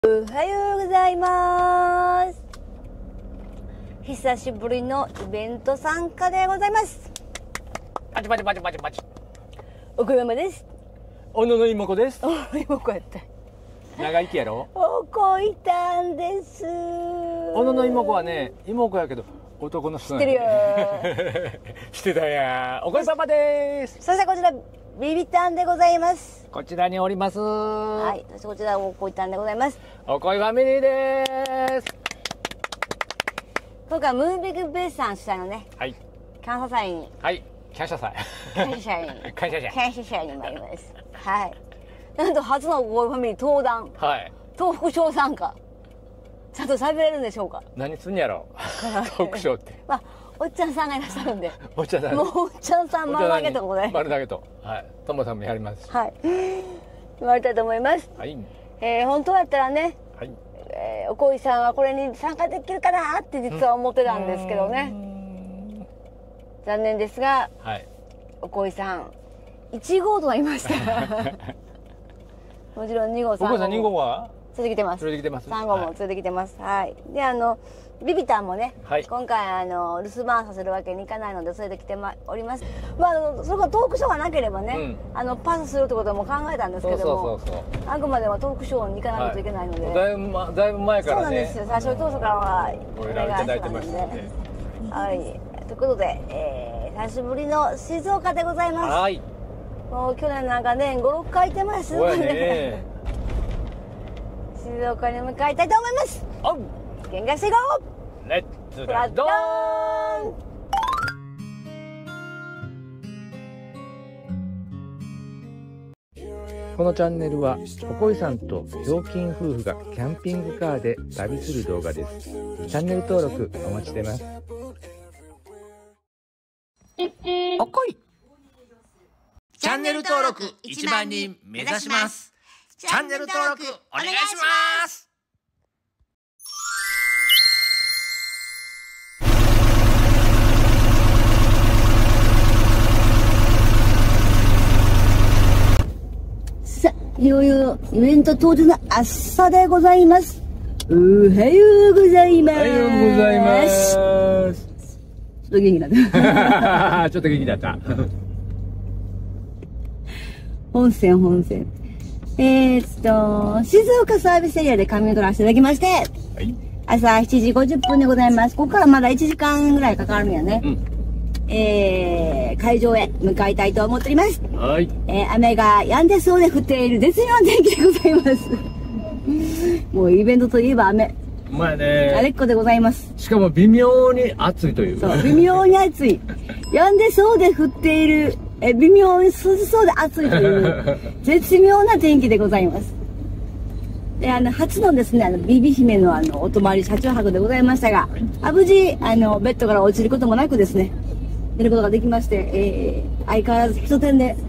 おはようございます。久しぶりのイベント参加でございます。 パチパチパチパチパチ。 奥山です。 小野の妹子です。 妹子やった。 長生きやろ。 おこいたんです。 小野の妹子はね、妹子やけど男の人知ってるよ。 してたや。お子様です。 そしてこちらビビタンでございます。 こちらにおります。 はい。そしてこちらおこいたんでございます。 おこいファミリーです。 今回ムービングベースさん主催のね、 はい。 感謝祭に。 はい。感謝祭。 感謝祭に。 感謝祭。 感謝祭に参ります。はい。なんと初のおこいファミリー登壇。 はい。 東北賞参加。ちゃんと喋れるんでしょうか。 何すんやろ。トークショーって。 まあ、おっちゃんさんがいらっしゃるんで。 おっちゃんさん。 もうおっちゃんさん丸投げとこで。 丸投げと。はい。ともさんもやります。 はい。言われたいと思います。 はい。 本当やったらね。 はい。 おこいさんはこれに参加できるかなって実は思ってたんですけどね。残念ですが。 はい。 おこいさん。1号となりました。もちろん2号、3号。 おこいさん2号は連れてきてます。 連れてきてます。 3号も連れてきてます。はい。で、ビビタンもね、はい、今回留守番させるわけにいかないので連れてきております。まあそれからトークショーがなければね、パスするってことも考えたんですけども、あくまでもトークショーに行かないといけないので、 はい、だいぶ前からね。そうなんですよ。 最初当初からはお願いいただいてましたので。 はい。ということで、久しぶりの静岡でございます。はい。もう去年なんかね、5、6回行ってます。そうね。静岡に向かいたいと思います。おう。喧嘩していこう。 レッツラドーン。このチャンネルはおこいさんとひょうきん夫婦がキャンピングカーで旅する動画です。チャンネル登録お待ちしてます。 おこい。チャンネル登録1万人目指します。チャンネル登録お願いします。 さあ、いよいよイベント当日の朝でございます。おはようございます。 おはようございます。 ちょっと元気だった。 ちょっと元気だった。 本線。静岡サービスエリアで仮眠を取らせていただきまして、はい、朝7時50分でございます。ここからまだ1時間ぐらいかかるんやね。会場へ向かいたいと思っております。はい。雨が止んでそうで降っている絶妙な天気でございます。もうイベントといえば雨。 まあね。 あれっこでございます。 しかも微妙に暑いという。 そう、微妙に暑い。止んでそうで降っている。微妙に涼しそうで暑いという絶妙な天気でございます。で、初のですね、ビビ姫のお泊まり車中泊でございましたが、無事、ベッドから落ちることもなくですね、寝ることができまして、相変わらず一点で、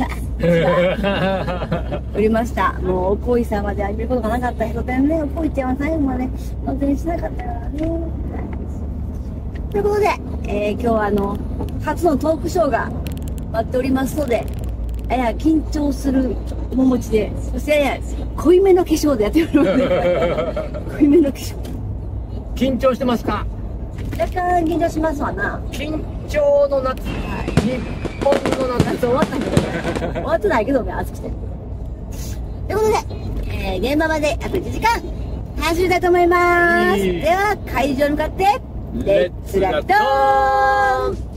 おりました。もう、おこいさんまであげることがなかった一点で、おこいちゃんは最後まで運転しなかったからね。ということで、今日は初のトークショーが、待っておりますので、やや緊張する面持ちで、そしてやや濃いめの化粧でやっております。濃いめの化粧。 緊張してますか？ 若干緊張しますわな。 緊張の夏。はい、日本の夏。 終わったけどね。終わってないけどね、暑くて。ということで、現場まであと1時間走りたいと思います。では、会場に向かって、レッツラッドーン。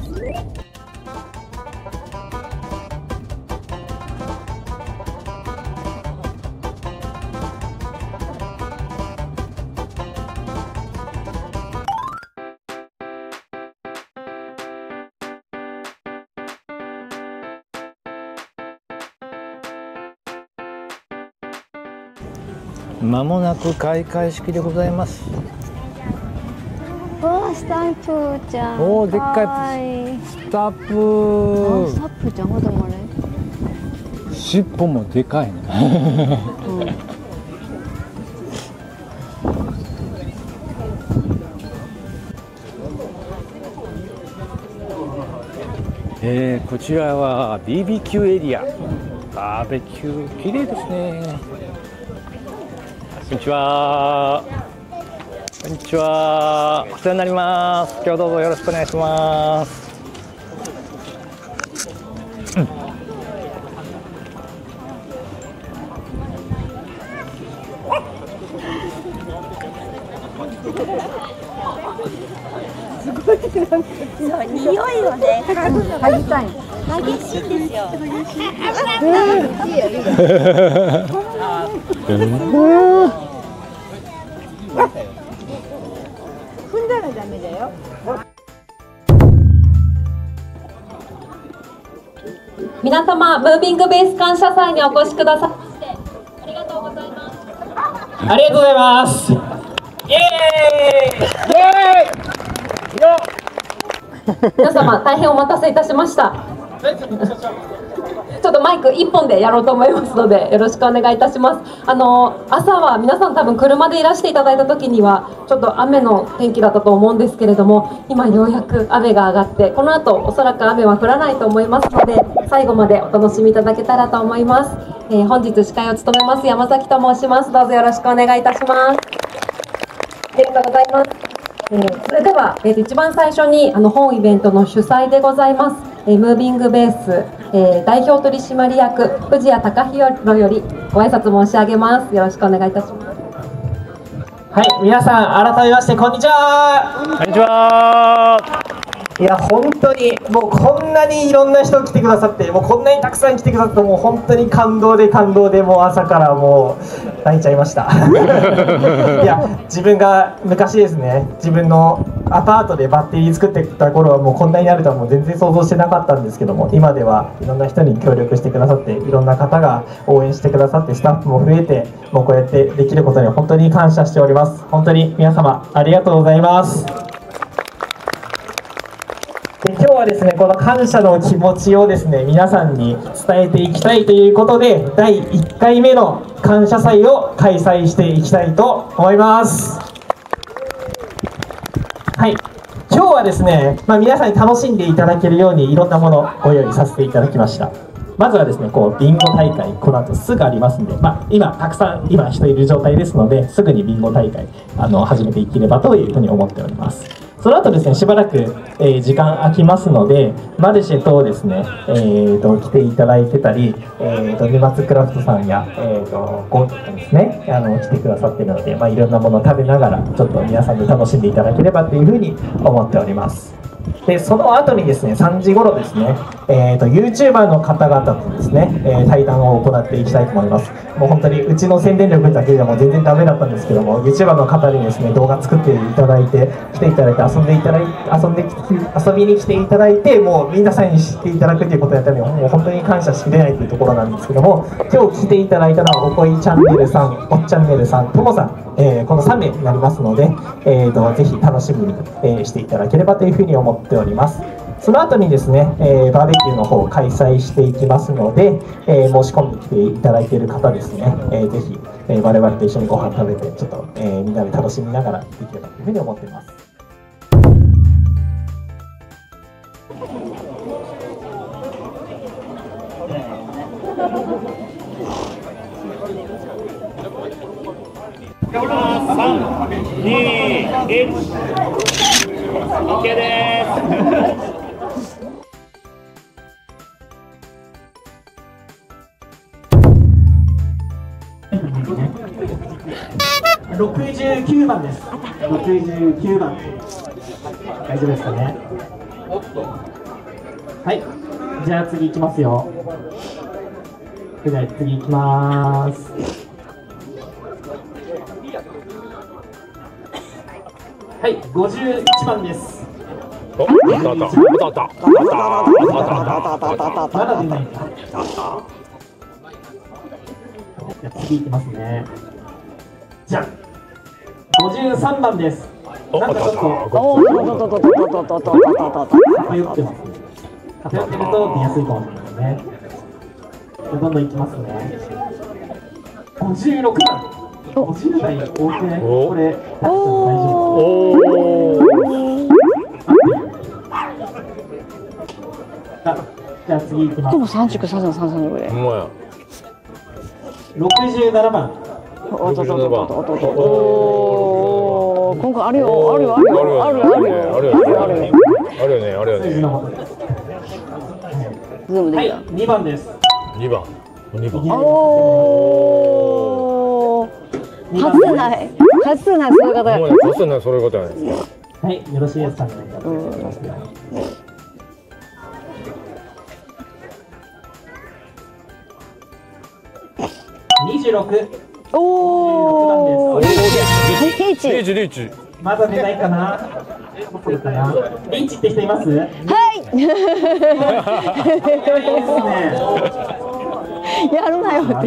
まもなく開会式でございます。 わあ、スタンプちゃん。 おお、でっかいスタップ。 スタップちゃん、ほどもあれ。 尻尾もでかいね。こちらは BBQ エリア。バーベキュー綺麗ですね。 こんにちは。こんにちは。お世話になります。今日どうぞよろしくお願いします。 匂いをね、嗅ぎたい。激しいんですよ。踏んだらダメだよ。 皆様、ムービングベース感謝祭にお越しくださいましてありがとうございます。 ありがとうございます。イエーイ。イエーイ。 皆様、大変お待たせいたしました。ちょっとマイク1本でやろうと思いますのでよろしくお願いいたします。朝は皆さん多分車でいらしていただいた時にはちょっと雨の天気だったと思うんですけれども、今ようやく雨が上がってこの後おそらく雨は降らないと思いますので最後までお楽しみいただけたらと思います。本日司会を務めます山崎と申します。どうぞよろしくお願いいたします。ありがとうございます。それでは、一番最初に本イベントの主催でございます、ムービングベース、代表取締役藤谷貴弘よりご挨拶申し上げます。よろしくお願いいたします。 はい、皆さん改めましてこんにちは。 こんにちは。 いや本当にもうこんなにいろんな人来てくださって、もうこんなにたくさん来てくださって、もう本当に感動でもう朝からもう泣いちゃいましたいや自分が昔ですね、自分のアパートでバッテリー作ってた頃はもうこんなになるとはもう全然想像してなかったんですけども、今ではいろんな人に協力してくださって、いろんな方が応援してくださって、スタッフも増えて、もうこうやってできることに本当に感謝しております。本当に皆様ありがとうございます。で今日はですね、この感謝の気持ちをですね皆さんに伝えていきたいということで、第1回目の感謝祭を開催していきたいと思います。はい、今日はですね、皆さんに楽しんでいただけるようにいろんなものをご用意させていただきました。まずはですね、ビンゴ大会、この後すぐありますんで、今たくさん人いる状態ですので、すぐにビンゴ大会始めていければというふうに思っております。その後ですね、しばらく、時間空きますので、マルシェ等ですね、来ていただいてたり、沼津クラフトさんや、ゴートですね、来てくださっているので、いろんなものを食べながら、ちょっと皆さんで楽しんでいただければというふうに思っております。でその後にですね、3時頃ですね、YouTuber の方々とですね、対談を行っていきたいと思います。もう本当にうちの宣伝力だけでも全然ダメだったんですけども、 YouTuber の方にですね動画作っていただいて、来ていただいて遊びに来ていただいて、もう皆さんに知っていただくということをやったのにもう本当に感謝しきれないというところなんですけども、今日来ていただいたのはおこいチャンネルさん、おっチャンネルさん、ともさん、この3名になりますので、ぜひ楽しみに、していただければというふうに思っております。その後にですね、バーベキューの方を開催していきますので、申し込んできていただいている方ですね、ぜひ、我々と一緒にご飯食べてちょっと、みんなで楽しみながらできればというふうに思っています。 3、2、1、OK です。 69番です。69番。大丈夫ですかね。はい。じゃあ次行きますよ。じゃあ次行きます。はい、51番です。まだ出ないか。じゃあ次行きますね。じゃあ53番です。なんかちょっと偏ってますね。偏ってると出やすいかもしれないですね。どんどんいきますね。56番。50代多くね。これ大丈夫です。じゃあ次いきます。 でも3、3、3、3ぐらい。 67番。 おっとっとっとっとっとっと。おー、今回あるよ、あるよ、あるよ、あるよ、あるよ、あるよ、あるよ。 あるよね、あるよね。 ズームできた。 はい、2番です。 2番。 おー、外せない、外せない、そういう方。 もうね、そうすんな、そういうことはね。 はい、よろしいですかね。26。 おー、リーチ。 リーチ、リーチ。 まだ出ないかな。どこかな。リーチって人います？ はい。やるなよって。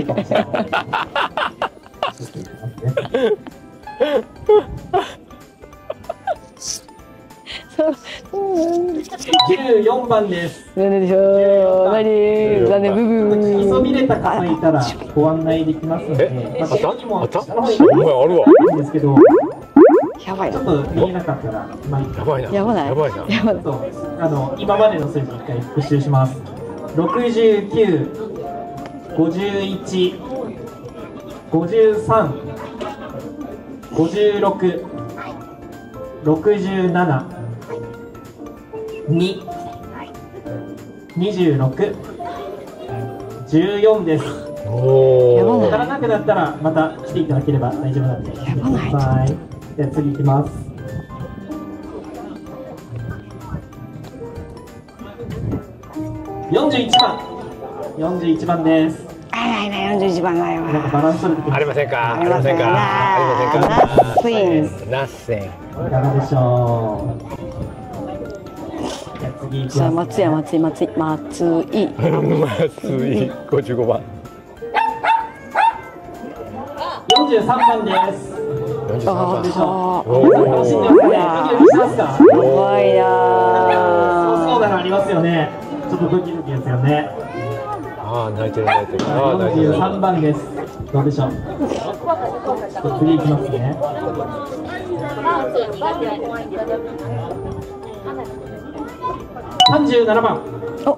14番です。 何でしょう。何ブブー。 そびれた方いたらご案内できますので、 あった？あった？お前あるわ。 いいんですけど、 やばい。 ちょっと見えなかったら、まあ、 やばいな。 やばない。 やばいな。 やばい。 今までの数字一回復習します。69、51、53、56、67、2、26、14です。 やばわからなくなったらまた来ていただければ大丈夫なんで。 やばない。 はい。じゃあ次いきます。41番。41番です。 あら、41番だよ。 なんかバランス取れてきまありませんか。 ありませんか。 ありませんか。ナッセン。 す。いかがでしょう。じゃあ次いきさあ、 ます。 松井。 松井、55番。 43番です。 43番。 でしょう。 お楽しんでますね。ドキドキしますか？ 怖いなそうなのありますよね。ちょっとドキドキですよね。 ああ、泣いてる、泣いてる。ああ、泣いてる。 43番です。どうでしょう。次いきますね。37番。 お。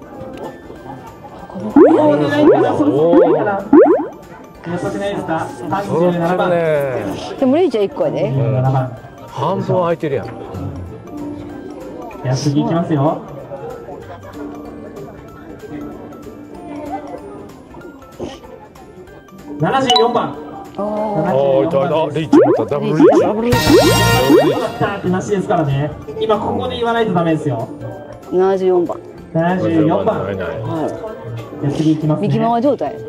お願いかな。そろそろないかな。優しくないですか。37番。 でもレイちゃん1個やで。 37番。 半分空いてるやん。 じゃあ次いきますよ。74番。 ああ、いた、リーチまたダブルリーチ。 ダブルリーチ。 だってなしですからね。今ここで言わないとダメですよ。 74番。 74番。 ないない。 じゃあ次いきますね。 右回状態。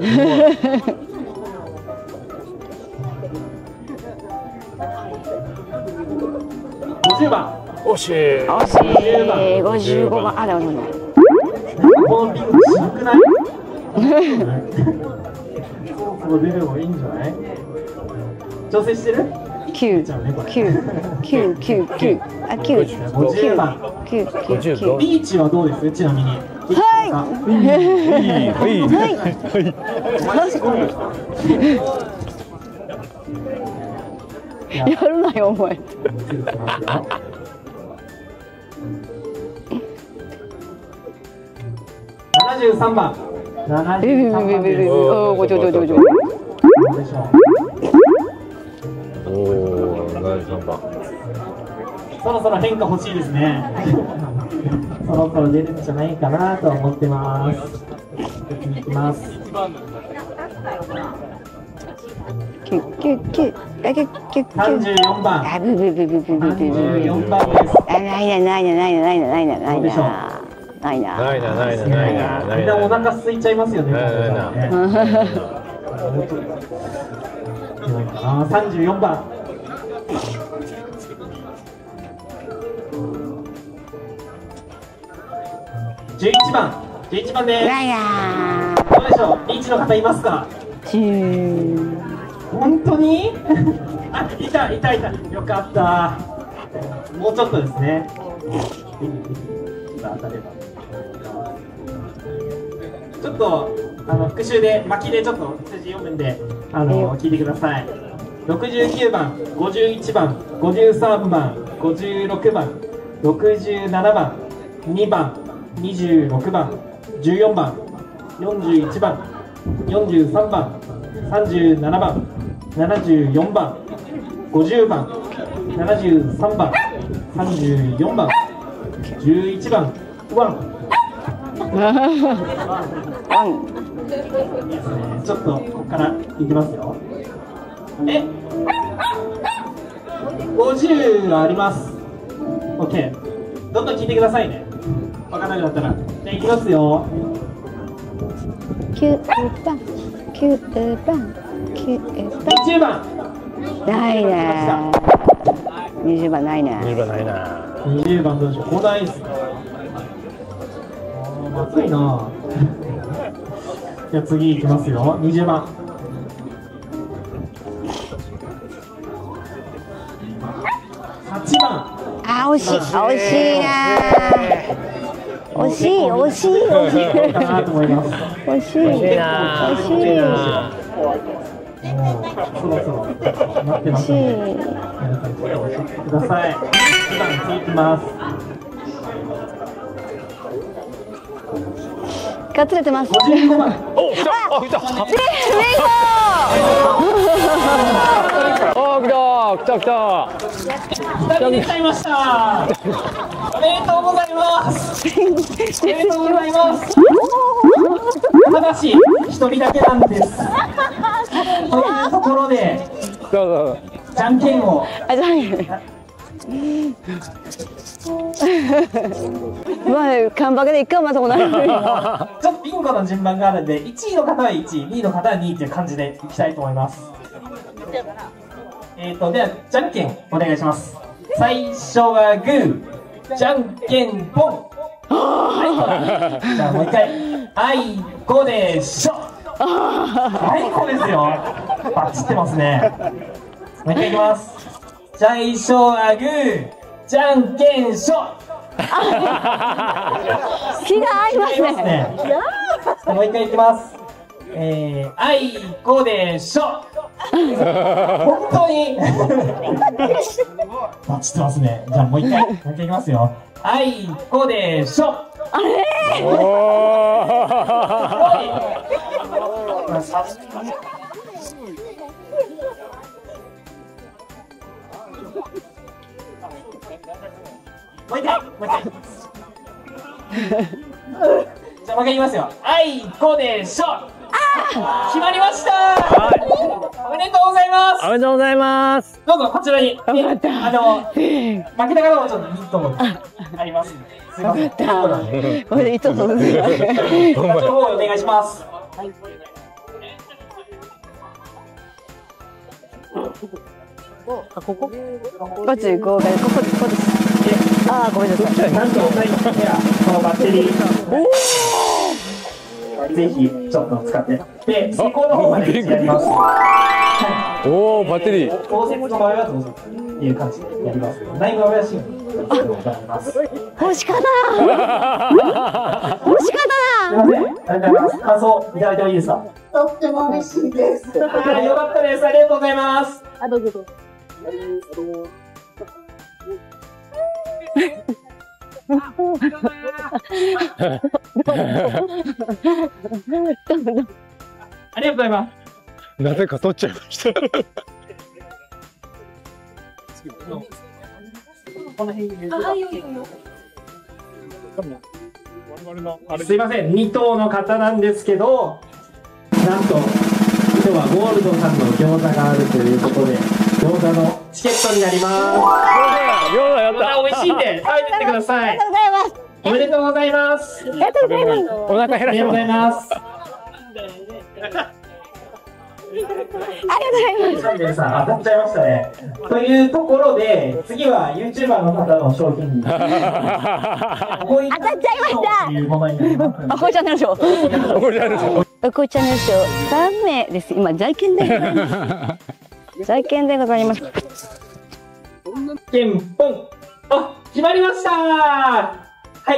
50番。 惜しい。 惜しい。55番。あ、でもない。 このピンク渋くない？そろそろ出るもいいんじゃない？調整してる ？9、あ、 50番。 9。 リーチはどうです？ちなみに。 やるなよ、お前。 73番。 おお、73番。 そろそろ変化欲しいですね。そろそろ出るんじゃないかなと思ってます。次いきます。34番。34番です。 ないな。 みんなお腹空いちゃいますよね。34番。11番。11番です。どうでしょう。リーチの方いますか？本当に？あ、いた。よかった。もうちょっとですね。当たれば。ちょっと復習で巻きでちょっと数字読むんで聞いてください。69番、51番、53番、56番、67番、2番、26番、14番、41番、43番、37番、 74番、50番、73番、34番、11番、ワン。ちょっとここからいきますよ。50があります。OK。どんどん聞いてくださいね。分からなくなったら。じゃあいきますよ。 9番、9番、9番。 20番。 ないね。20番ないね。 20番ないな。 20番どうでしょう。こないですね。まずいな。じゃあ次いきますよ。20番。8番。 あ、惜しい。惜しいな。惜しい。惜しい。惜しい。 かなと思います。 惜しい。 惜しいな。 惜しい。 もうそろそろ待ってますので、皆さんちょっと教えてください。1番次いきます。 がつれてます。 55番。 お、来た。あ、来た。 レイお、来た。来た。来た。 2人で買いました。おめでとうございます。おめでとうございます。ただし1人だけなんです。というところで、 どうぞ。 じゃんけんを。 あ、じゃんけん。まあ、カンバケで一回もまたもない。 ちょっとビンゴの順番があるんで、1位の方は1位、2位の方は2位っていう感じでいきたいと思います。では、じゃんけんお願いします。最初はグー、じゃんけんポン。はい、じゃあもう一回、あいこでしょ。あいこですよ。バチってますね。もう一回いきます。最初はグー、じゃんけんしょ。 気が合いますね。 もう一回いきます。あいこでしょ。本当にバチってますね。じゃあもう一回いきますよ。あいこでしょ。 あれおもう一回。じゃあもう一回言いますよ。あいこでしょ。決まりました。おめでとうございます。 めでとうございます。 どうぞこちらに。負けた方はちょっとミットもありますんで。すいません。 これでいつも。 お願いします。 あ、ここ。バツ5がここです。あ、ごめんなさい。 なんとこのバッテリー。ぜひちょっと使って。で、施工の方までやります。 おお、バッテリー。 調節の場合はどうぞっていう感じでやります。内部は怪しいのでございます。 欲しかったな。欲しかったな。 すみません。ありがとうございます。感想いただいてもいいですか。とっても嬉しいです。よかったです。ありがとうございます。 あ、どうぞどうぞ。 ありがとうございます。 なぜか取っちゃいました。 この辺に。すいません、2等の方なんですけど、なんと今日はゴールドさんの餃子があるということで、餃子のチケットになります。 餃子やった。 美味しいんで食べてってください。おめでとうございます。 ありがとうございます。 お腹減らしてます。 ありがとうございます。 ありがとうございます。 さん当たっちゃいましたね。というところで、次は YouTuber の方の商品に。当たっちゃいました。 というものになります。 あ、こいチャンネルショー。こいチャンネルショー。こいチャンネルショー3名です。今在券で。在券でございます。 ケンポン。あ、決まりました。はい。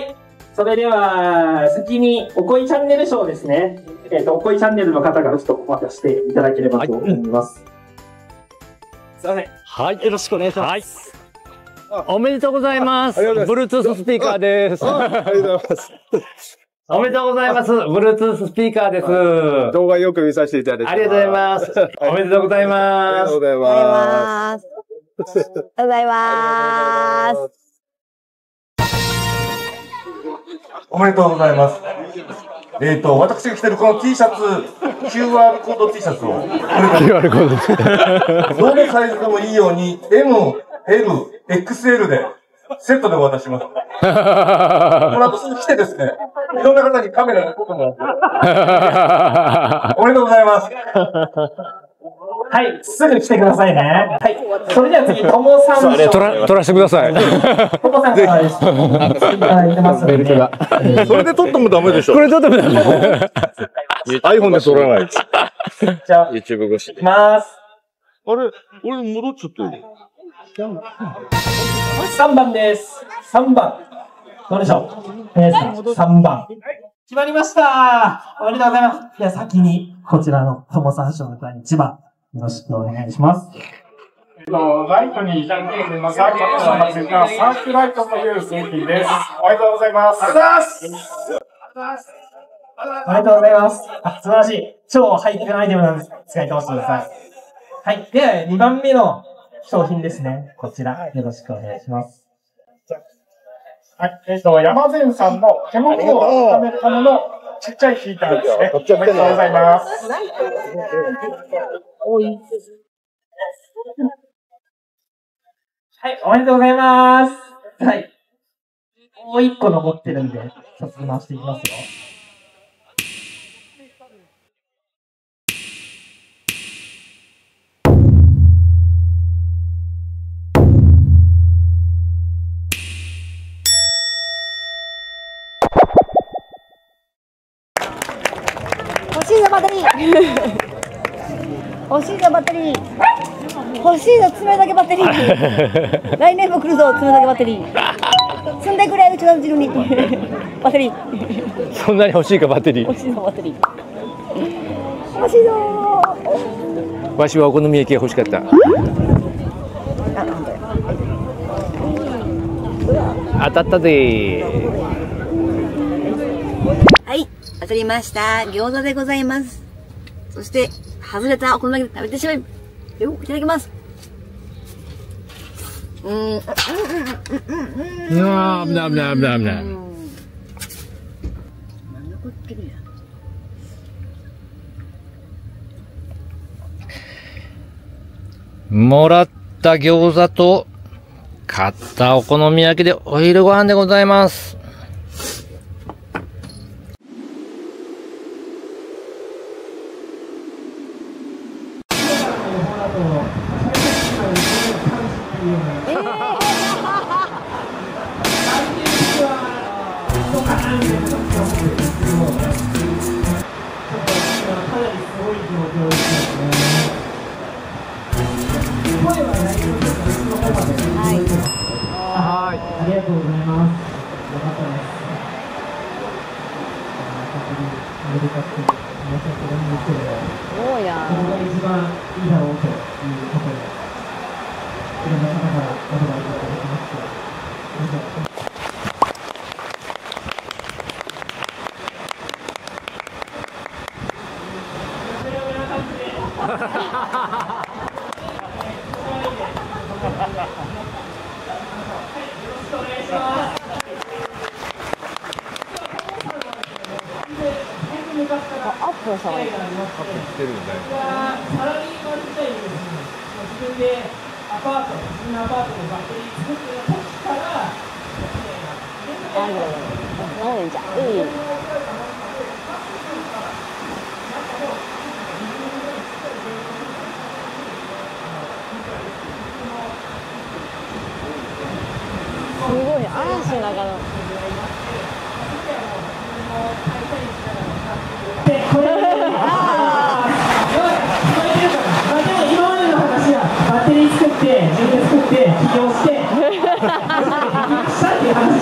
それでは、先に、おこいチャンネルショーですね。おこいチャンネルの方からちょっとお渡ししていただければと思います。すいません。 はい、よろしくお願いします。おめでとうございます。Bluetooth スピーカーです。 ありがとうございます。 おめでとうございます。Bluetooth スピーカーです。 動画よく見させていただいて。 ありがとうございます。おめでとうございます。 ありがとうございます。 ありがとうございます。 おめでとうございます。私が着てるこの T シャツ、QR コード T シャツを、 QR コード。 どのサイズでもいいように、M、L、XL で、セットでお渡しします。この後すぐ来てですね、いろんな方にカメラで撮ってもらって。おめでとうございます。 はい、すぐ来てくださいね。はい、それでは次、ともさん賞。 撮らせてください。 ともさんからです。いただいてますので。 それで撮ってもダメでしょ。 これ撮ってもダメ。 iPhone で撮らない。 じゃあ、 YouTube 越し。 いきます。 あれ俺戻っちゃってる。 3番です。3番。どうでしょう？3番。決まりました。おめでとうございます。では先に、こちらのともさん賞の第1番、よろしくお願いします。 ライトにじゃんけんでサーキットがついたサーキュライトという製品です。おめでとうございます。ありがとうございます。 おめでとうございます。素晴らしい。超ハイテクなアイテムなんです。使い通してください。はい。では、2番目の商品ですね。こちら、よろしくお願いします。 はい。山善さんの煙を温めるためのちっちゃいヒーターですね。おめでとうございます。 はい、おめでとうございます。はい。もう1個残ってるんで、早速回していきますよ。 欲しいぞバッテリー。欲しいぞバッテリー。欲しいぞ爪だけバッテリー。来年も来るぞ爪だけバッテリー。積んでくれうちの後ろに。バッテリー。 そんなに欲しいかバッテリー。 欲しいぞバッテリー。欲しいぞ。 わしはお好み焼きが欲しかった。当たったでー。 はい、当たりました。餃子でございます。そして、外れたお好み焼き食べてしまい。よ、いただきます。 いやー、危ない危ない危ない危ない。もらった餃子と買ったお好み焼きでお昼ご飯でございます。 はい、ありがとうございます。よかったです。 そうや。 ここが一番いいだろうということで、いろんな方からアドバイスをいただきまして、 アップのさ。 サラリーマン時代に自分でアパート、自分のアパートのバッテリー作ってる時から、 飲んじゃう。すごい嵐の中の。 これ今までの話はバッテリー作って自分で作って起業してしたっていう話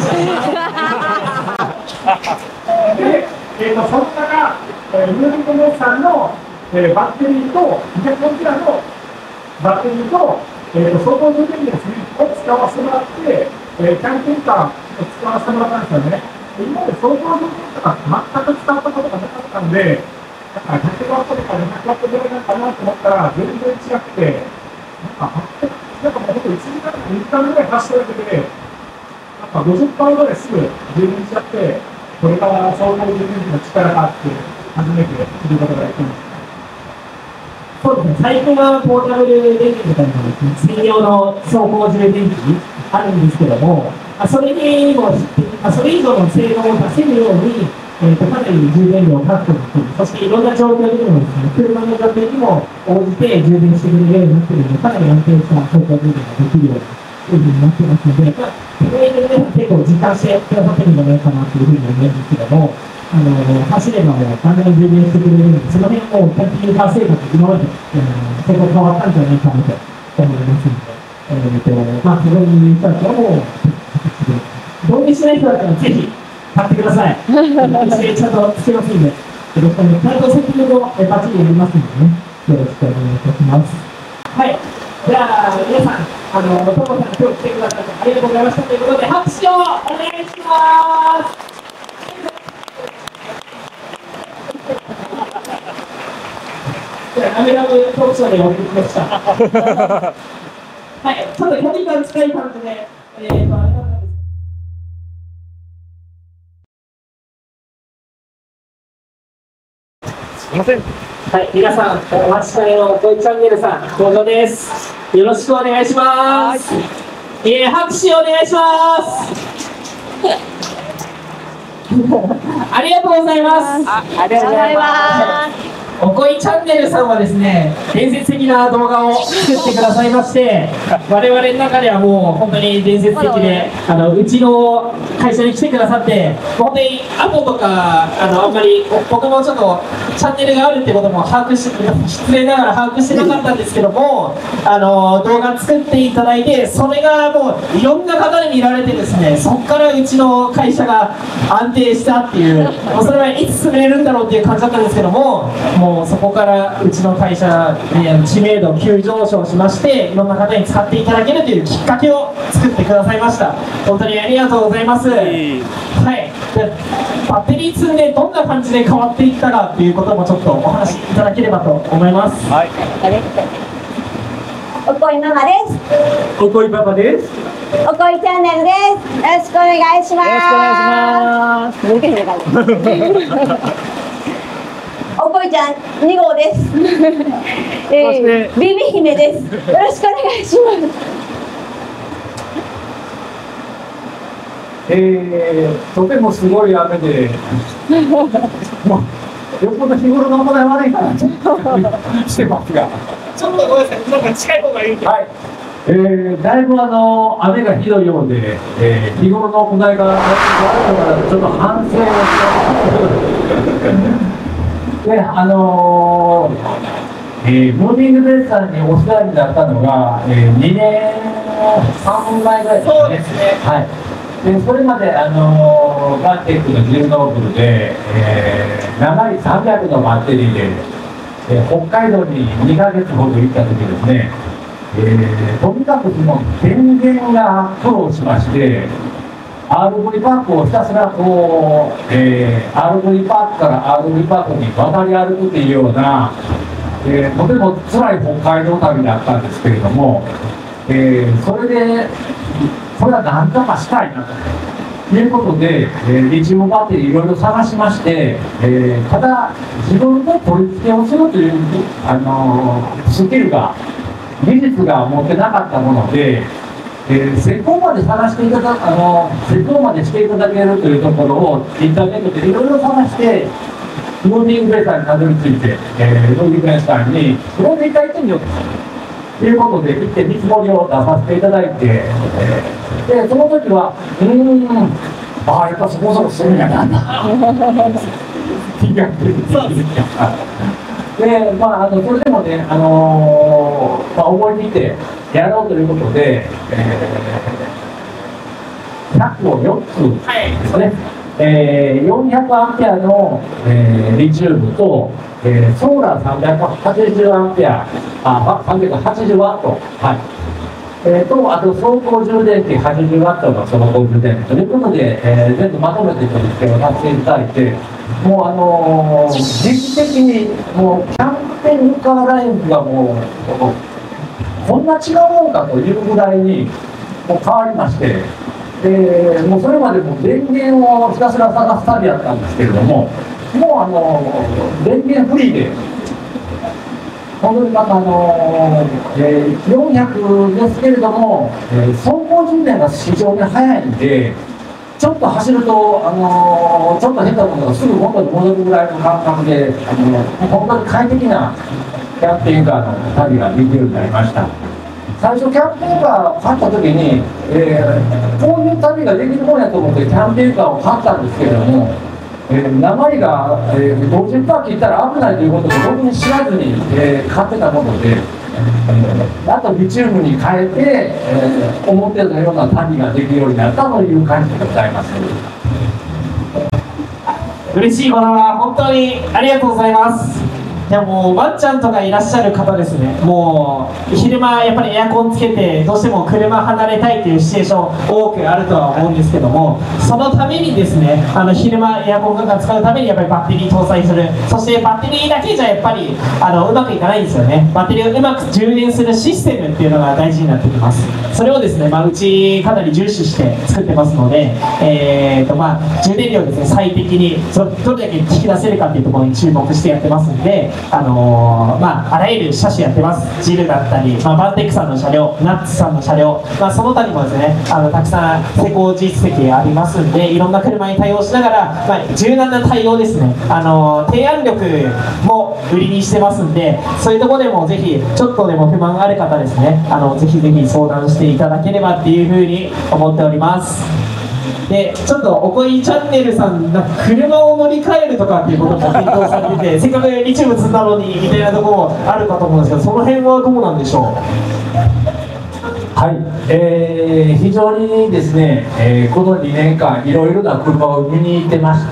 で、その中、ユーリコモさんの、バッテリーと、こちらのバッテリーと、走行充電ですね、を使わせてもらって、キャンピングカーを使わせてもらったんですよね。 今まで走行状況とか全く使ったことがなかったんで、なんか100ワットとか200ワットぐらいなのかなと思ったら、全然違くて、なんかもうほんと1時間か2時間ぐらい走っただけで、なんか50%ぐらいすぐ充電しちゃって、これから走行充電器の力があって、初めて知ることができました。そうですね、最近はポータブル電源とかにもですね、専用の走行充電器あるんですけども、それにもそれ以上の性能を出せるように、かなり充電量を確保できる、そしていろんな状況でもですね、車の状況にも応じて充電してくれるようになっているので、かなり安定した走行充電ができるようになってますので、結構実感してくださってるんじゃないかなというふうに思うんですけども、走ればもう簡単に充電してくれるので、その辺もキャンピングカー生活、今まで結構変わったんじゃないかなと思いますので、まあ、ここにいる人たちはもう、導入しない人だったらぜひ買ってください。一緒ちゃんとつけますんで、よろしくお願いします。ちゃんと責任もバッチリやりますのでね、よろしくお願いいたします。はい。じゃあ、皆さん、トモさん、今日来てくださってありがとうございましたということで、拍手をお願いします。ラメラムトークショーでお送りしました。はい、ちょっと距離感近い感じで、 すいません。 はい、皆さん、お待ちかねのトイチャンネルさん、登場です。よろしくお願いします。拍手お願いします。ありがとうございます。 ありがとうございます。 おこいチャンネルさんはですね、伝説的な動画を作ってくださいまして、我々の中ではもう本当に伝説的で、うちの会社に来てくださって、本当にアポとかあんまり僕もちょっとチャンネルがあるってことも失礼ながら把握してなかったんですけども、動画作っていただいて、それがもういろんな方に見られてですね、そこからうちの会社が安定したっていう、もうそれはいつ潰れるんだろうっていう感じだったんですけども、もうそこからうちの会社知名度急上昇しまして、いろんな方に使っていただけるというきっかけを作ってくださいました。本当にありがとうございます。はい、でバッテリー積んでどんな感じで変わっていったかっていうこともちょっとお話しいただければと思います。はい、 おこいママです。 おこいパパです。 おこいチャンネルです。よろしくお願いします。よろしくお願いします。抜けへんかった。おこいちゃん2号です。ビビ姫です。よろしくお願いします。 とてもすごい雨で、もうよっぽど日頃の行い悪いかなとしてますが、ちょっとごめんなさい、なんか近い方がいいんで。はい。だいぶ雨がひどいようで、日頃の行いが悪いのからちょっと反省をしてで、ムービングベースさんにお世話になったのが、2年3年前ぐらいですね。そうですね。はい。で、それまでバンテックの10ノーブルで、長い300のバッテリーで、北海道に2ヶ月ほど行った時ですね、とにかくその電源が苦労しまして、RV パークをひたすらこう、RV パークから RV パークに渡り歩くというような、とても辛い北海道旅だったんですけれども、それでこれは何とかしたいなということで、リチウムバッテリーいろいろ探しまして、ただ自分で取り付けをするというスキルが技術が持ってなかったもので、施工まで探していただ施工までしていただけるというところをインターネットでいろいろ探してムービングベースにたどり着いて、ムービングベースさんにプロデータ行ってみようということで行って見積もりを出させていただいて、でその時はやっぱそこそこするんやな気が出てきた。で、それでもね、思い切ってやろうということで、100を4つですね、400アンペアの、リチウムと、ソーラー380アンペア、380ワット、はい、 あと走行充電器80ワットの走行充電器ということで、全部まとめて取り付けをさせていただいて、もう時期的にもうキャンペーンカーラインがもうこんな違うもんかというぐらいにもう変わりまして、もうそれまでも電源をひたすら探す旅やったんですけれども、もう電源フリーで。本当にまた400ですけれども、走行充電が非常に速いんで、ちょっと走ると、ちょっと変なものがすぐ元に戻るぐらいの感覚で、本当に快適なキャンペーンカーの旅ができるようになりました。最初キャンペーンカーを買った時に、こういう旅ができるもんやと思ってキャンペーンカーを買ったんですけれども、鉛が、50%切ったら危ないということを僕に知らずに、買ってたもので、あとリチウムに変えて、思ってたような旅ができるようになったという感じでございます。 嬉しいことは本当にありがとうございます。いやもうワンちゃんとかいらっしゃる方ですね、もう昼間やっぱりエアコンつけてどうしても車離れたいというシチュエーション多くあるとは思うんですけども、そのためにですね、昼間エアコンが使うためにやっぱりバッテリー搭載する、そしてバッテリーだけじゃやっぱりうまくいかないんですよね。バッテリーをうまく充電するシステムっていうのが大事になってきます。それをですね、うちかなり重視して作ってますので、充電量をですね最適にどれだけ引き出せるかっていうところに注目してやってますんで、あらゆる車種やってます。ジルだったり、バンテックさんの車両、ナッツさんの車両、その他にもですねたくさん施工実績がありますんで、いろんな車に対応しながら、柔軟な対応ですね、提案力も売りにしてますんで、そういうところでもぜひちょっとでも不満がある方ですね、ぜひぜひ相談していただければっていうふうに思っております。でちょっとおこいチャンネルさん、車を乗り換えるとかっていうことも検討されてて、せっかくリチウム積んだのにみたいなところもあるかと思うんですけど、その辺はどうなんでしょう。 はい、非常にですね、この2年間いろいろな車を見に行ってまして、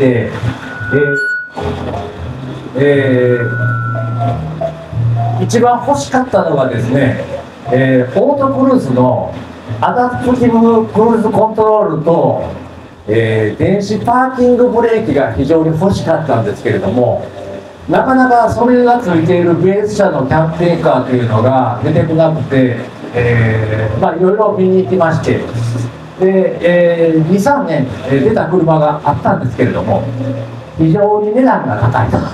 一番欲しかったのがですね、オートクルーズのアダプティブクルーズコントロールと、電子パーキングブレーキが非常に欲しかったんですけれども、なかなかそれがついているベース車のキャンペーンカーというのが出てこなくて、いろいろ見に行きまして、で、2、3年出た車があったんですけれども、非常に値段が高いと。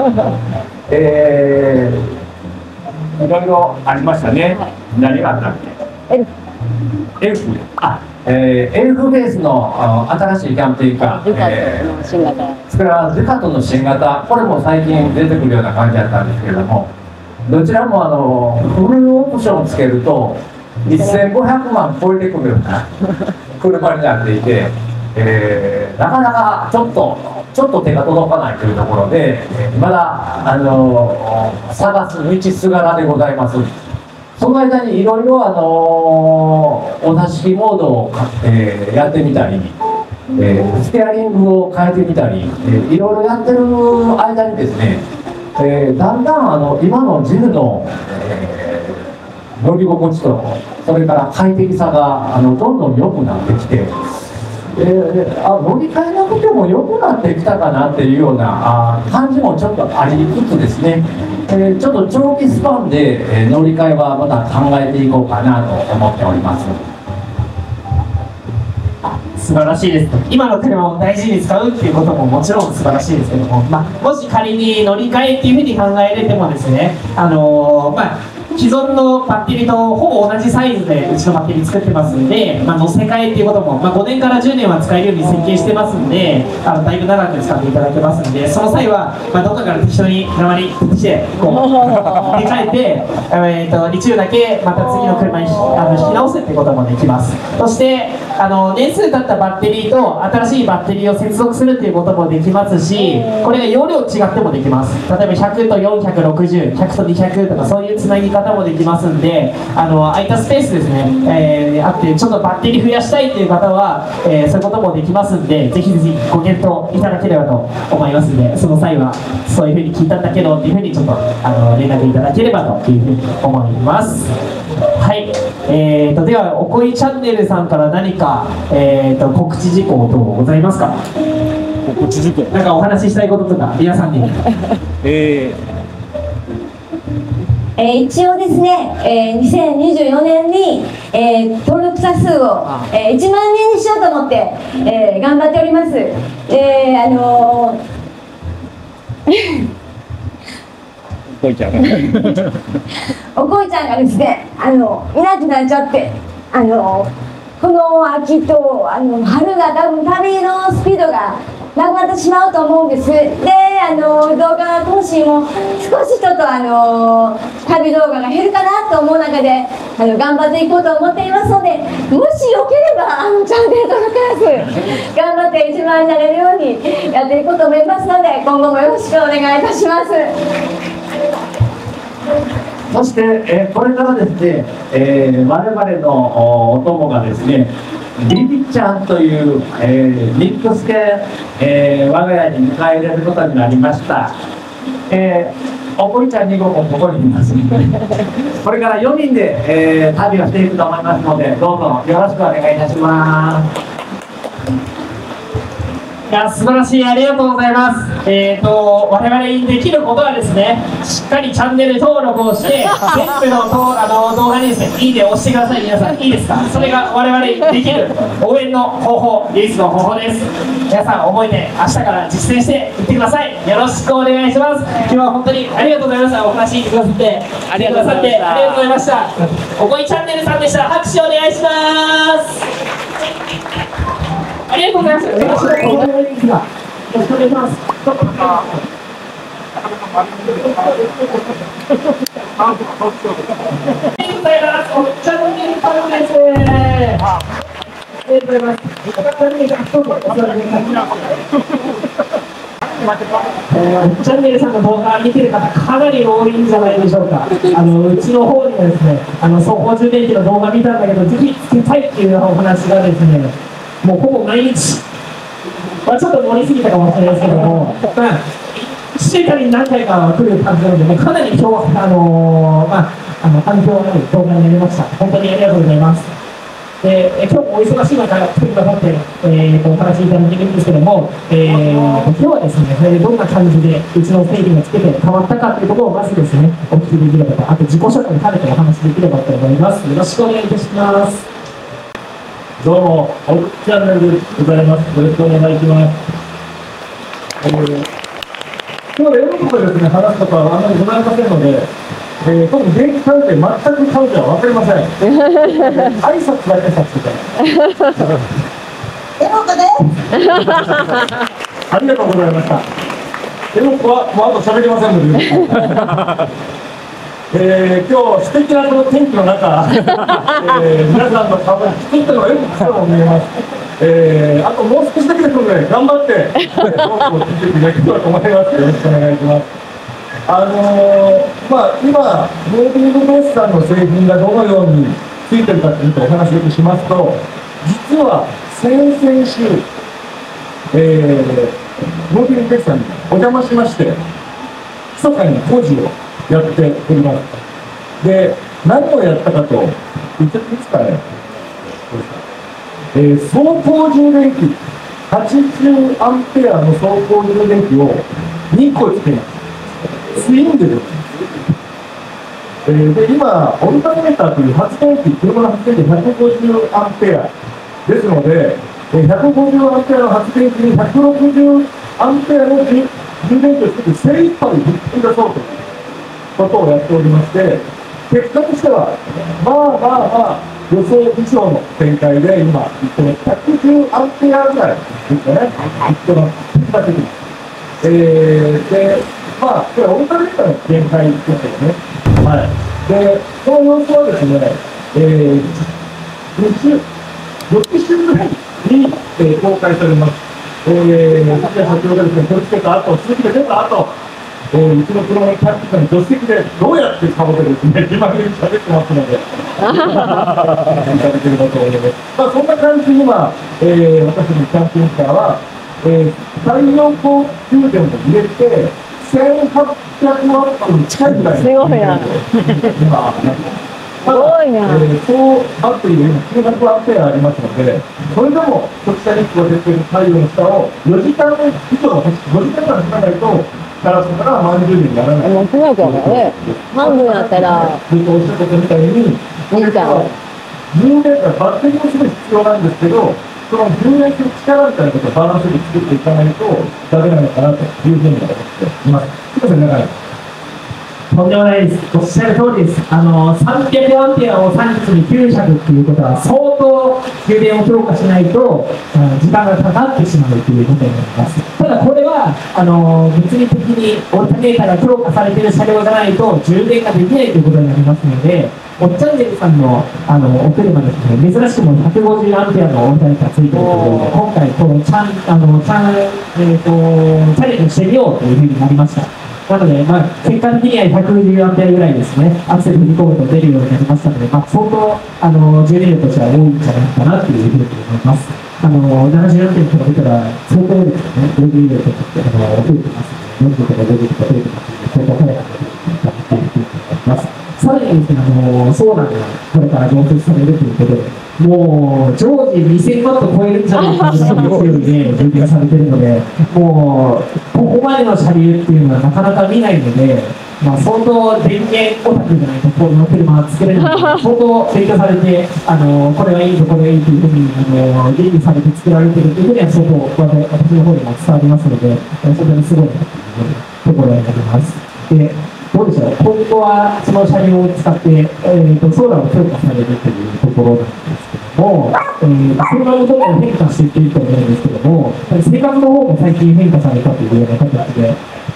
いろいろありましたね。何があったっけ？エルフベースの新しいキャンペーンカー、それはデュカトの新型、これも最近出てくるような感じだったんですけれども、どちらもフルオプションをつけると1500万超えてくるような車になっていて、なかなかちょっと手が届かないというところで、まだ探す道すがらでございます。その間にいろいろお座敷モードを、やってみたり、ステアリングを変えてみたり、いろいろやってる間にですね、だんだん今のジルの、乗り心地とそれから快適さがどんどん良くなってきて、乗り換えなくても良くなってきたかなっていうような感じもちょっとありつつですね、ちょっと長期スパンで、乗り換えはまた考えていこうかなと思っております。 素晴らしいです。今の車を大事に使うっていうことももちろん素晴らしいですけども、もし仮に乗り換えっていうふうに考えれてもですね、既存のバッテリーとほぼ同じサイズでうちのバッテリー作ってますんで、乗せ替えっていうことも、5年から10年は使えるように設計してますんで、だいぶ長く使っていただけますんで、その際は、どっかから適当に鉛取ってきてこう入れ替えて、リチウムだけまた次の車に引き直すっていうこともできます。そして年数経ったバッテリーと新しいバッテリーを接続するっていうこともできますし、これが容量違ってもできます。例えば100と460、100と200とかそういうつなぎ方もできますんで、空いたスペースですね、あってちょっとバッテリー増やしたいという方は、そういうこともできますんで、ぜひぜひご検討いただければと思いますんで、その際はそういうふうに聞いたんだけどっていうふうにちょっと連絡いただければというふうに思います。はい。 では、おこいチャンネルさんから何か、告知事項等ございますか？ 告知事項。 なんかお話ししたいこととか、皆さんに。 一応ですね、2024年に、登録者数を、1万人にしようと思って、頑張っております。 おこいちゃんおこいちゃんがですね、いなくなっちゃって、この秋と春が多分旅のスピードがなくなってしまうと思うんです。で、動画更新も少しちょっと旅動画が減るかなと思う中で頑張っていこうと思っていますので、もしよければチャンネル登録数頑張って1万になれるようにやっていこうと思いますので、今後もよろしくお願いいたします。 そして、これからですね、我々のお供がですね、ビビちゃんという、ミックス犬、我が家に迎え入れることになりました。おこいちゃん2号もここにいます。これから4人で、旅をしていくと思いますので、どうぞよろしくお願いいたします。 いや、素晴らしい、ありがとうございます。我々にできることはですね、しっかりチャンネル登録をして、全部の動画にですね、いいねを押してください。皆さん、いいですか？それが我々にできる応援の方法、唯一の方法です。皆さん、覚えて、明日から実践していってください。よろしくお願いします。今日は本当にありがとうございました。お話聞いてくださって、ありがとうございました。おこいチャンネルさんでした。拍手お願いします。ありがとうございます。よろしくお願いします。よろしくお願いします。チャンネルさんの動画見てる方かなり多いんじゃないでしょうか。うちの方にはですね、走行充電器の動画見たんだけど、ぜひつけたいっていうお話がですね、もうほぼ毎日、ちょっと盛りすぎたかもしれないですけども、1週間に何回か来る感じなので、かなり今日は反響のある動画になりました。本当にありがとうございます。で、今日もお忙しい中、来てくださって、お話いただけるんですけども、今日はですね、どんな感じでうちの製品がつけて変わったかというところをまずですね、お聞きできればと、あと自己紹介に兼ねてお話できればと思います。よろしくお願いいたします。 どうも、おくチャンネルでございます。よろしくお願いします。今日は英語とかですね、話すことはあんまりございませんので、特に現役関係、全く関係は分かりません。挨拶だけさせてください。 エモコです。 ありがとうございました。エモコはもうあと喋りませんので。今日素敵なこの天気の中、皆さんの顔が作ったのがよく来たのを見えます。あともう少しだけですので、頑張って、トークを聞いていただければと思います。よろしくお願いします。今、モービングベースさんの製品がどのようについてるかというとお話をしますと、実は先々週、モービングベースさんにお邪魔しまして、密かに工事をやっております。で、何をやったかと言っちゃっていいですかね。走行充電器、80アンペアの走行充電器を2個つけます。ツインでです。で、今、オルタネーターという発電機、車の発電機150アンペアですので、150アンペアの発電機に160アンペアの充電器をつけて精一杯ぶっ込み出そうということをやっておりまして、結果としては、予想以上の展開で、今、110アンペアぐらいですかね、結果的に。で、これ、オルタネーターの限界ですよね。はい。で、この様子はですね、6週ぐらいに、公開されます。先ほどがですね、取り付けた後、続きで出た後、うちの車のキャンプカーの助手席でどうやって顔でですね、自慢げに喋ってますので、いただければと思います。そんな感じに今、私のキャンピングカーは、太陽光充電を入れて、1800ワットに近いぐらい。すごいな。今、 ごいね。 総バッテリーが今900アンペアありますので、それでも直射日光で太陽の下を4時間以上、5時間ぐらいかかないと、ガラスから満充電にならない。 もう強いからね。半分やったら。 ずっとおっしゃってたみたいに、 2時間。 充電がバッテリーもすごい必要なんですけど、その充電する力みたいなことをバランスで作っていかないとダメなのかなというふうに思っています。すみません、長い。 とんでもないです。おっしゃる通りです。300アンペアを3日に900っていうことは相当充電を強化しないと時間がかかってしまうということになります。ただこれは物理的にオルタネーターが強化されている車両じゃないと充電ができないということになりますので、おっちゃんねるさんのお車ですね、珍しくも150アンペアのオルタネーターついているということで、今回このチャレンジしてみようというふうになりました。なので、結果的には110アンペアぐらいですね、アクセル振り込むと出るようになりましたので、相当、充電量としては多いんじゃないかなというふうに思います。70アンペアに比べたら、相当ですね、充電量として増えてますので、40とか50とか増えてますので、相当速くなっていると思います。さらにですね、ソーラーがこれから導入されるということで、もう常時2000ワット超えるんじゃないかという勢いで充電されているので、もうここまでの車両っていうのはなかなか見ないので、相当電源オタクじゃないとこの車は作れないので、相当勉強されて、これはいいとこれはいいというふうに吟味されて作られているというふうには相当私の方でも伝わりますので、それにすごいところになります。でどうでしょう、今後はその車両を使って、ソーラーを強化されるというところなんですけども、車のどんどん変化していっていると思うんですけども、生活の方も最近変化されたというような形で。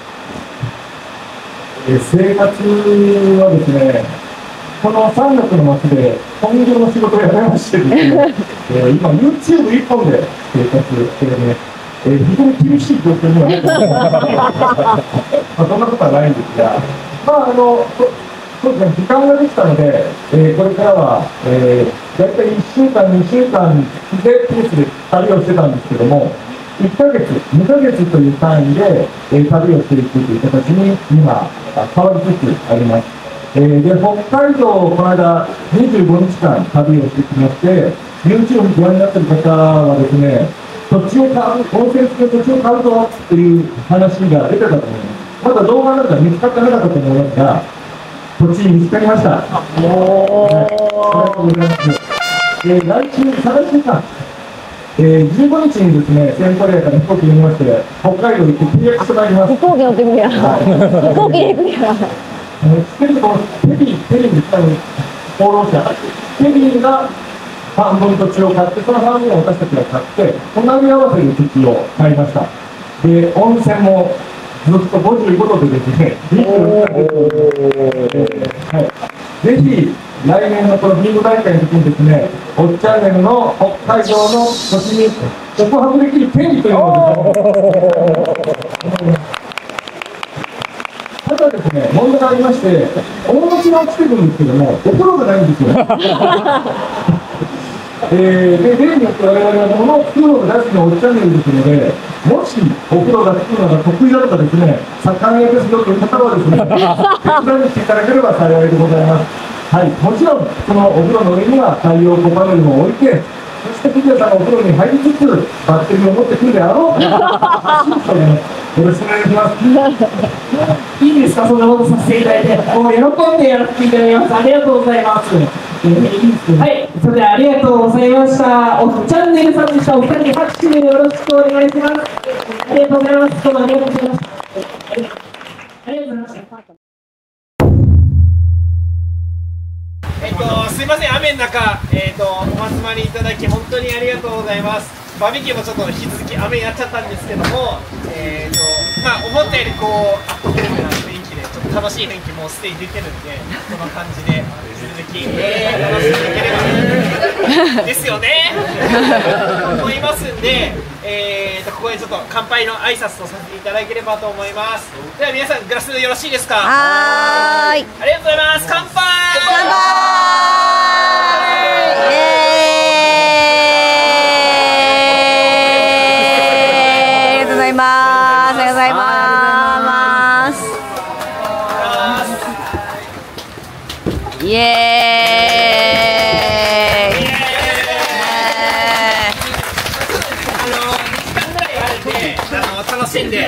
生活はですね、この3月の末で本業の仕事を辞めましてですね、今 YouTube 一本で生活してね、非常に厳しい状況にはなってます。そんなことはないんですが、そうですね、時間ができたので、これからは、大体1週間、2週間でペースで旅をしてたんですけども、1ヶ月、2ヶ月という単位で、旅をしていくという形に今、変わりつつあります。で、北海道をこの間25日間旅をしてきまして、YouTube をご覧になっている方はですね、土地を買う、温泉付きの土地を買うぞという話が出てたと思います。まだ動画なんか見つかってなかったと思いますが、土地見つかりました。ありがとうございます。来週、再来週か。15日にですね、セントレアから飛行機に乗りまして、北海道に行って契約してまいります。 飛行機乗ってくるやん。飛行機で行くやん。 テレビに使う放浪者、テレビが半分土地を買って、その半分を私たちが買って、隣り合わせる土地を買いました。で、温泉もずっと55度でですね、ぜひ、来年のこのビンゴ大会の時にですね、おっチャンネルの北海道の土地に宿泊できる権利というのをですね、ただですね、問題がありまして、大餅が来てるんですけども、お風呂がないんですよ。で、例によって我々は物を作るのが大好きなおっチャンネルですので、もしお風呂が作るのが得意だとかですね、盛んですよという方はですね、手伝いにしていただければ幸いでございます。はい、もちろん、そのお風呂の上には太陽光パネルも置いて、そして藤谷さんがお風呂に入りつつ、バッテリーを持ってくるであろう。よろしくお願いします。 いいですか、そんなことさせていただいて、もう喜んでやらせていただきます。ありがとうございます。はい、それではありがとうございました。おっチャンネルさんでした。お二人に拍手でよろしくお願いします。ありがとうございます。どうもありがとうございました。ありがとうございました。 すいません、雨の中、お集まりいただき本当にありがとうございます。バーベキューもちょっと引き続き雨になっちゃったんですけども、思ったよりこうアットホームな雰囲気でちょっと楽しい雰囲気もうすでに出てるんで、この感じで引き続き、楽しんでいければですよね思いますんで、ここでちょっと乾杯の挨拶とさせていただければと思います。では皆さんグラスよろしいですか。 はーい、 ありがとうございます。乾杯。 乾杯。ありがとうございます。ありがとうございます。イエーイ。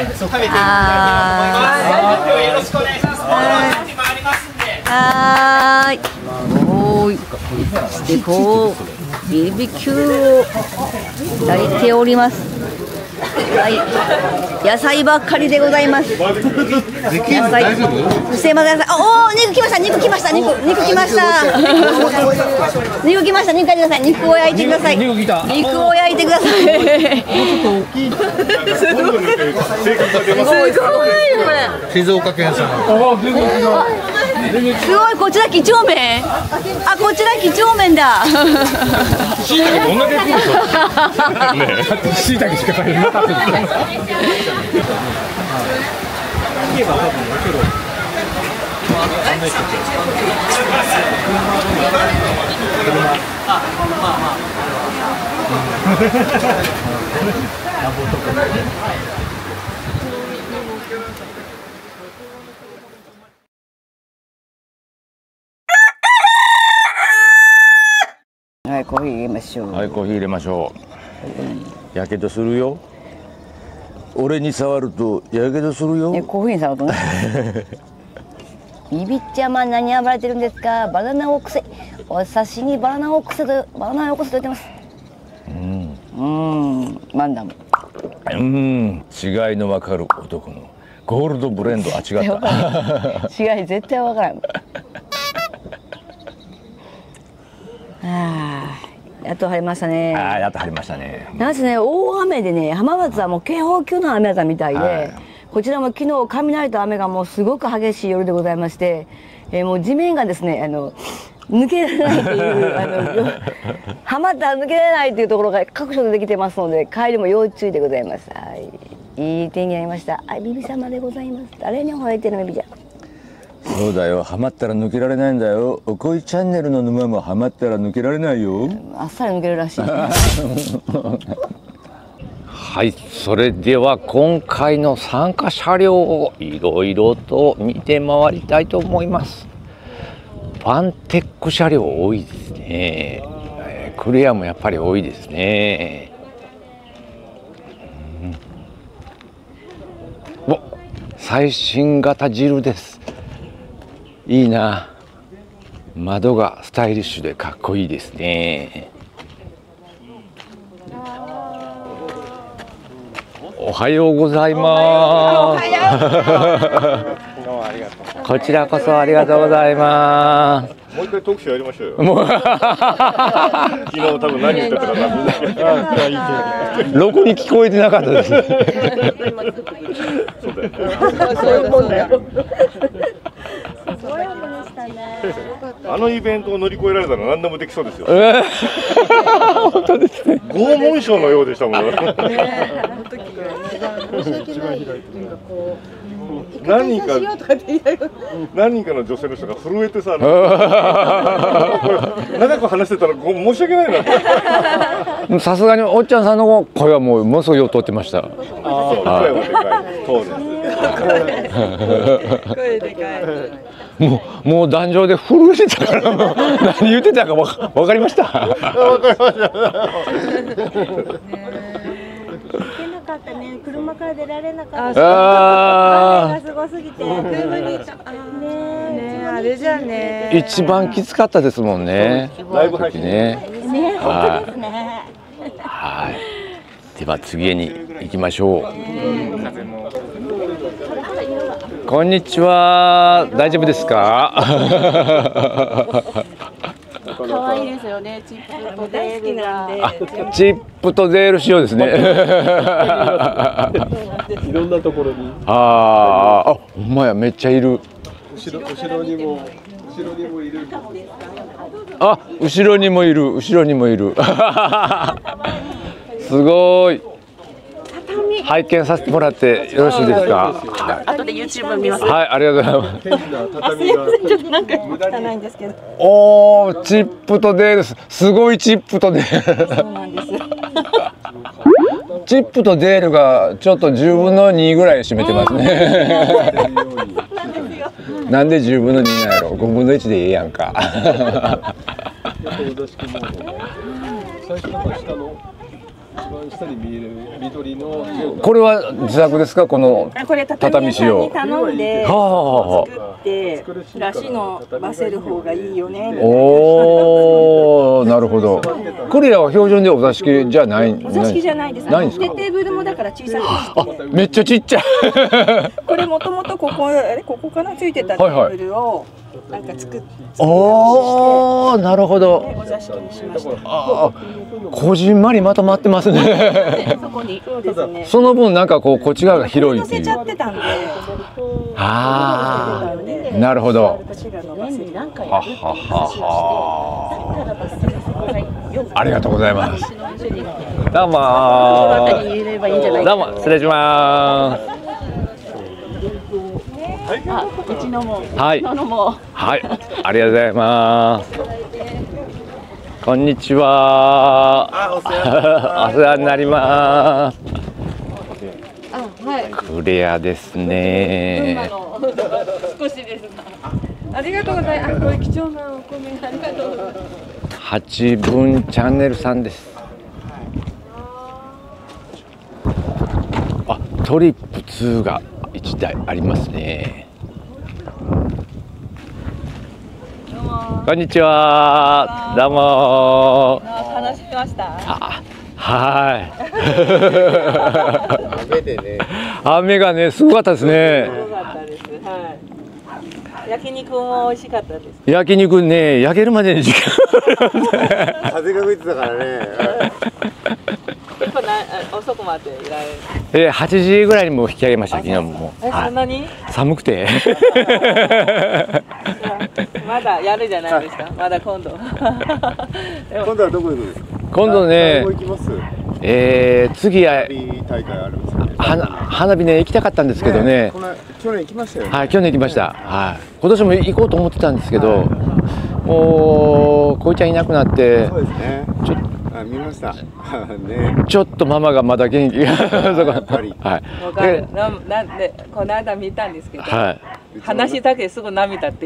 食べていきたいと思います。よろしくお願いします。準備もありますんで。 はーい。おーい。そしてこう BBQ を焼いております。はい。野菜ばっかりでございます。野菜。すいません。おお、肉来ました。肉来ました。肉来ました。肉来ました。肉焼いてください。肉を焼いてください。肉を焼いてください。すごいこれ。 静岡県産。 すごい、こちら几帳面。あ、こちら几帳面だ。 しいたけどんだけ食うでしょ。しいたけしか食べなかったです。 はい、コーヒー入れましょう。 はい、コーヒー入れましょう。やけどするよ。俺に触るとやけどするよ。 コーヒーに触るとね。ビビッちゃま何暴れてるんですか。バナナをくせ。お刺身バナナをくせと言ってます。マンダム。 違いの分かる男のゴールドブレンド。あ、違った。 違い絶対分からん。やっと晴れましたね。 やっと晴れましたね。 なんせね、大雨でね、浜松はもう警報級の雨だったみたいで、こちらも昨日雷と雨がもうすごく激しい夜でございまして、もう地面がですね、抜けられないというはまったら抜けられないというところが各所でできてますので、帰りも要注意でございます。はい、いい天気になりました。ビビ様でございます。誰に惚れてるのビビちゃん。 そうだよ、ハマったら抜けられないんだよ。おこいチャンネルの沼もハマったら抜けられないよ。 あっさり抜けるらしい。 はい、それでは今回の参加車両をいろいろと見て回りたいと思います。ファンテック車両多いですね。クレアもやっぱり多いですね。お、最新型ジルです。いいな。窓がスタイリッシュでかっこいいですね。おはようございます。こちらこそありがとうございます。 もう一回トークショーやりましょうよ。昨日多分何言ったかろくに聞こえてなかったです。 そうだよ。 そういうもんだよ。 あのイベントを乗り越えられたら何でもできそうですよ。 本当ですね。 拷問賞のようでしたもん。何人かの女性の人が震えてさ、長く話してたら申し訳ないな。 さすがにおっちゃんさんの声はもうものすごいよう通ってました。 声はでかい。そうです。 声でかい。 もう壇上で震えてたから何言ってたか分かりました。 分かりました。 車から出られなかった。雨がすごすぎて。車にあれじゃね。 一番きつかったですもんね。 ライブ配信ね。本当ですね。 はい。では次に行きましょう。こんにちは。大丈夫ですか？ 可愛いですよね。チップとデールが。 チップとデール仕様ですね。 いろんなところに。 ほんまや、めっちゃいる。 後ろにもいる。 後ろにもいる。すごい。拝見させてもらってよろしいですか？ 後で YouTube 見ます。 はい、ありがとうございます。 すみません、ちょっとなんか汚いんですけど。 おー、チップとデール、すごいチップとデール。 そうなんです。 チップとデールがちょっと10分の2ぐらい占めてますね。なんで10分の2なんやろ。5分の1でいいやんか。 下に見える緑の。 これは自作ですか、このこれ畳仕様。 頼んでは作ってらしいのばせる方がいいよね。 おお、なるほど。これらは標準でお座敷じゃない。 お座敷じゃないです。 ないんですか。 でテーブルもだから小さくして。 めっちゃちっちゃい。 これもともとここからついてたテーブルをなんか作って。 おお、なるほど。 お座敷にしました。 ああ、こじんまりまとまってますね。 そこにそうですね。 その分なんかこっち側が広いっていう。ああ、なるほど。ははは。ありがとうございます。どうも。どうも、失礼します。 あ、うちのも。 はい。はい、ありがとうございます。こんにちは。お世話になります。 はい。 クレアですね。 少しですが。ありがとうございます。これ貴重なお米ありがとうございます。 八分チャンネルさんです。あ、トリップ2が1台ありますね。こんにちは。どうも。 話しました。 はい。雨でね。雨がね、すごかったですね。 すごかったです。はい。焼肉も美味しかったです。 焼肉ね、焼けるまでに時間。 風が吹いてたからね。 やっぱ遅くまでいられる。 8時ぐらいにもう引き上げました。昨日も。 そんなに？ 寒くて。 まだやるじゃないですか。まだ今度。 今度はどこ行くんですか？ 今度ね。次は。 大会あるんですかね。 花火ね、行きたかったんですけどね。 去年行きましたよね。 はい、去年行きました。はい。今年も行こうと思ってたんですけど、もうこいちゃんいなくなって。 そうですね。見ました。ね。 ちょっとママがまだ元気が。はい。 なんでこの間見たんですけど。 はい。 話だけすぐ涙って。 う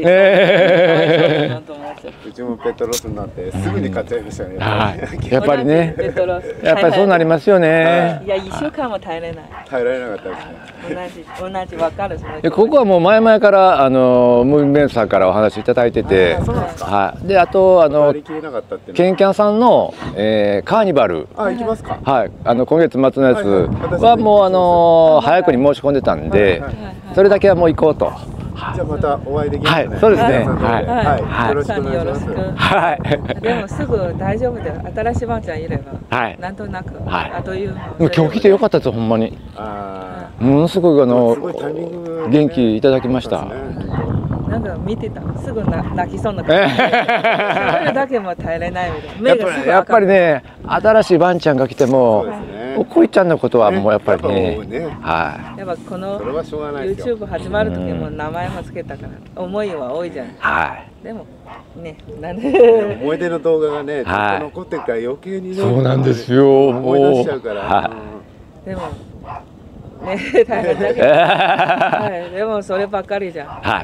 ちもペットロスになってすぐに買っちゃいましたね。 やっぱりね。やっぱりそうなりますよね。 いや、1週間も耐えれない。 耐えられなかったですね。同じわかる。 ここはもう前々からムーンベンさんからお話いただいてて、はい。で、あとケンキャンさんのカーニバル。 行きますか。 はい。今月末のやつはもう早くに申し込んでたんで、それだけはもう行こうと。 じゃあまたお会いできますね。 はい、そうですね。 はい、よろしくお願いします。 はい。でもすぐ大丈夫で、新しいワンちゃんいれば、 はい、 なんとなく、 あという。 今日来てよかったです、ほんまに。ものすごい元気いただきました。 なんか見てた、すぐ泣きそうな感じ。喋るだけも耐えれないみたいな。 やっぱりね、新しいワンちゃんが来ても、こいちゃんのことはもうやっぱりね、 はい。やっぱこの YouTube 始まる時も名前もつけたから、思いは多いじゃない。 はい。 でもね、なんで思い出の動画がね、ずっと残ってるから余計にね。 そうなんですよ。 思い出しちゃうから。 でも。ね、大変だけど、はい、でもそればっかりじゃん。 はい。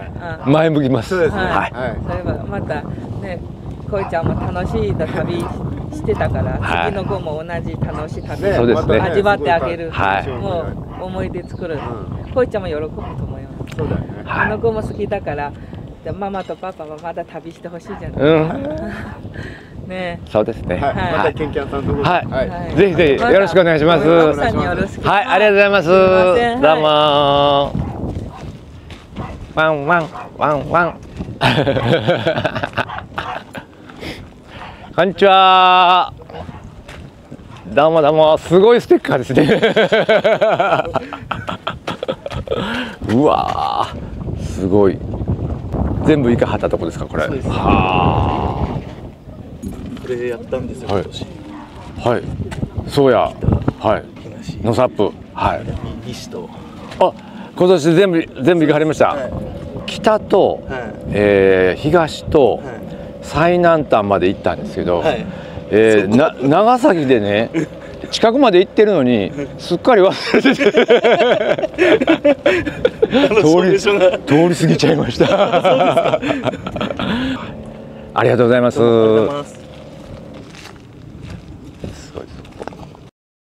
前向きます。 そうですね。はい。それはまたね、こいちゃんも楽しい旅してたから、次の子も同じ楽しい旅を味わってあげる。もう思い出作る。こいちゃんも喜ぶと思います。 そうだね。 あの子も好きだから、ママとパパはまだ旅してほしいじゃない。ね、 そうですね。 またケンキャンさんとこ。 はい。ぜひぜひよろしくお願いします。はい、ありがとうございます。どうも。ワンワンワンワン。こんにちは。どうもどうも、すごいステッカーですね。うわー、すごい。全部イカ張ったとこですか、これ。はあ。 これやったんですよ、今年。 はい。そうや。はい。ノサップ。はい。 西と。 あ、今年全部行かれました。北と東と最南端まで行ったんですけど、長崎でね、近くまで行ってるのにすっかり忘れてて通り過ぎちゃいました。ありがとうございます。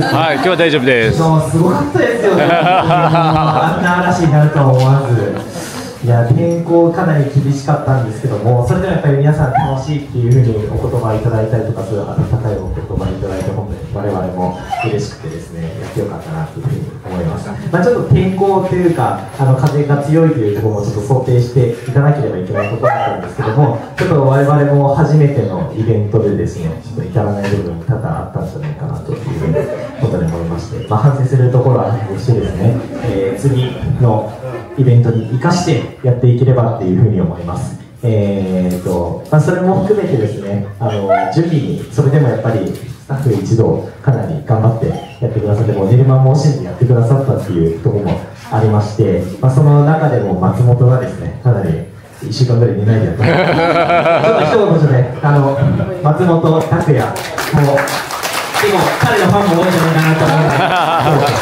はい、今日は大丈夫です。 そうすごかったですよね。あんな嵐になるとは思わず。いや天候かなり厳しかったんですけども、それでもやっぱり皆さん楽しいっていうふうにお言葉いただいたりとか、そういう温かいお言葉いただいて本当に我々も嬉しくてですね、やってよかったなというふうに思いました。まあ、ちょっと天候というか風が強いというところもちょっと想定していただければいけないことだったんですけども、ちょっと我々も初めてのイベントでですね、ちょっと至らない部分多々あったんじゃないかなというふうにことで思いまして、まあ、反省するところは反省してですね、次のイベントに生かしてやっていければっていうふうに思います。まあ、それも含めてですね、準備にそれでもやっぱりスタッフ一同かなり頑張ってやってくださって、もう寝る間も惜しんでやってくださったっていうところもありまして、まあ、その中でも松本がですねかなり1週間ぐらい寝ないでやってますちょっと一言で松本拓也もでも彼のファンも多いんじゃないかなと思います。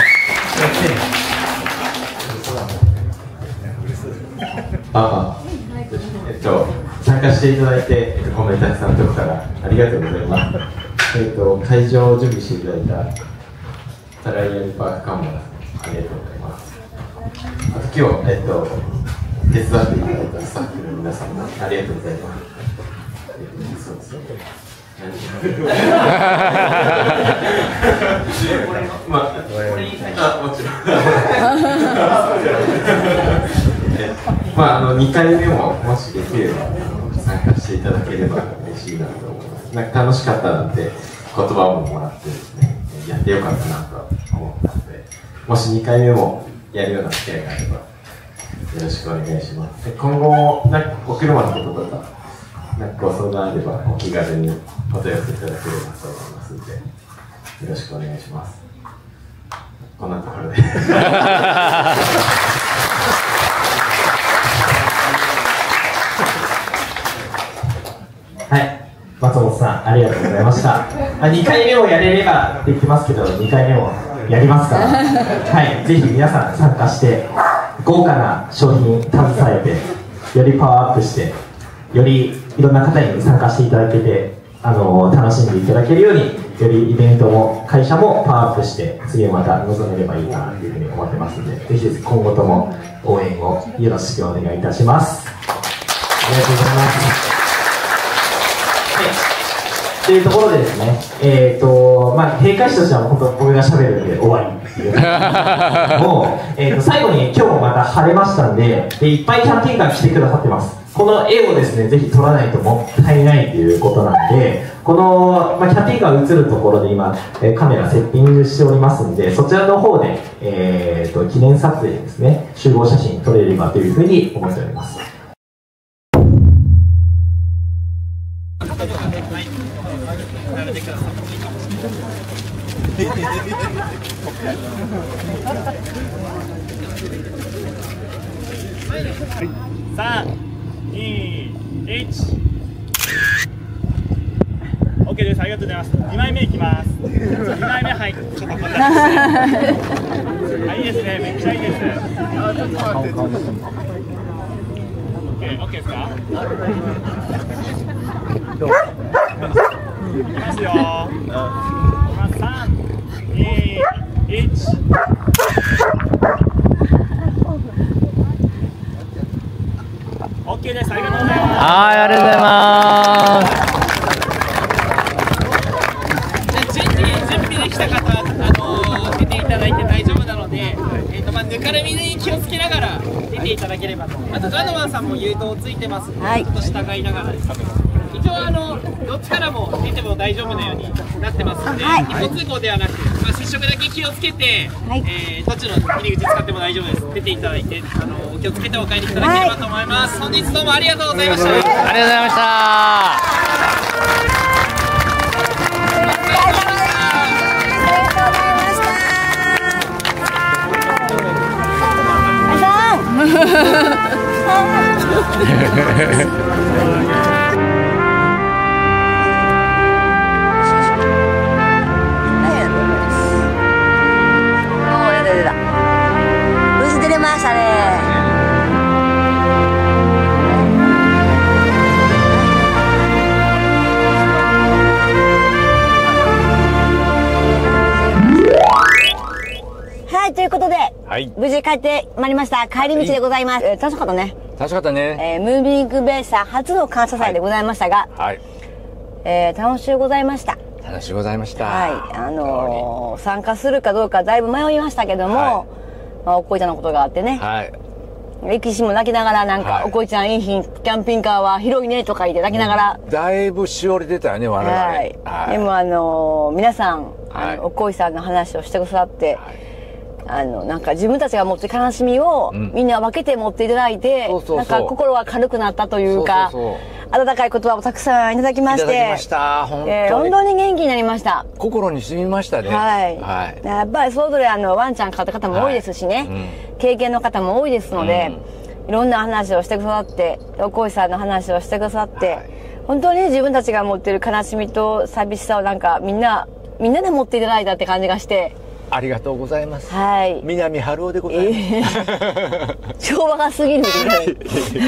参加していただいて、コメントさんのとこからありがとうございます。会場を準備していただいたトライアルパークカンボラさん、ありがとうございます。あと今日、手伝っていただいたスタッフの皆さんもありがとうございます。そうですよね。まあ、もちろん。まあ、2回目ももしできれば参加していただければ嬉しいなと思います。なんか楽しかったなんて言葉ももらってですね、やってよかったなと思ったので、もし2回目もやるような機会があればよろしくお願いします。今後もなんかお車のこととかなんかご相談あればお気軽にお問い合わせいただければと思いますのでよろしくお願いします。こんなところではい、松本さんありがとうございました。2回目もやれればできますけど、2回目もやりますから、はい、ぜひ皆さん参加して豪華な商品携えて、よりパワーアップして、よりいろんな方に参加していただけて、楽しんでいただけるように、よりイベントも会社もパワーアップして、次また臨めればいいかなというふうに思ってますので、ぜひ今後とも応援をよろしくお願いいたします。ありがとうございます。というところでですね、まあ、閉会式としては本当僕が喋るんで終わりっていうもう、最後に今日もまた晴れましたんで、いっぱいキャンピングカー来てくださってます。この絵をですね、ぜひ撮らないともったいないということなんで、この、まあ、キャンピングカー映るところで今、カメラセッティングしておりますんで、そちらの方で、記念撮影ですね、集合写真撮れればというふうに思っております。 3、2、1。OK です。ありがとうございます。2枚目いきます。2枚目、はい。ちょっと待って。はい、いいですね。めっちゃいいです。あ、ちょっと待って。OK ですか？いきますよ。3、2、1。OK です。ありがとうございます。 はい、ありがとうございます。 準備できた方、出ていただいて大丈夫なので、まあ、ぬかるみに気をつけながら出ていただければと。あとガノマンさんも誘導ついてますので、ちょっと従いながらです。一応どっちからも出ても大丈夫なようになってますので、一方通行ではなく、まあ、接触だけ気をつけて、途中の入り口使っても大丈夫です。出ていただいて、お気をつけてお帰りいただければと思います。本日どうもありがとうございました。ありがとうございました。 Terus dari masa deh. 無事帰ってまいりました。帰り道でございます。楽しかったね。 楽しかったね。 ムービングベースさん初の感謝祭でございましたが、楽しゅうございました。 楽しゅうございました。 はい。参加するかどうかだいぶ迷いましたけども、おこいちゃんのことがあってね。生きしも泣きながらなんか、おこいちゃんいい日、キャンピングカーは広いねとか言って泣きながら。 だいぶしおれてたよね、我々。 でも皆さん、おこいさんの話をしてくださって、なんか自分たちが持ってる悲しみをみんな分けて持っていただいて、なんか心が軽くなったというか、温かい言葉をたくさんいただきまして、本当に元気になりました。 心に染みましたね。 やっぱりそれぞれワンちゃん飼った方も多いですしね、経験の方も多いですので、いろんな話をしてくださって、おこいさんの話をしてくださって、本当に自分たちが持っている悲しみと寂しさをなんかみんなで持っていただいたって感じがして、 ありがとうございます。南春夫でございます。 昭和が過ぎるみたいな。という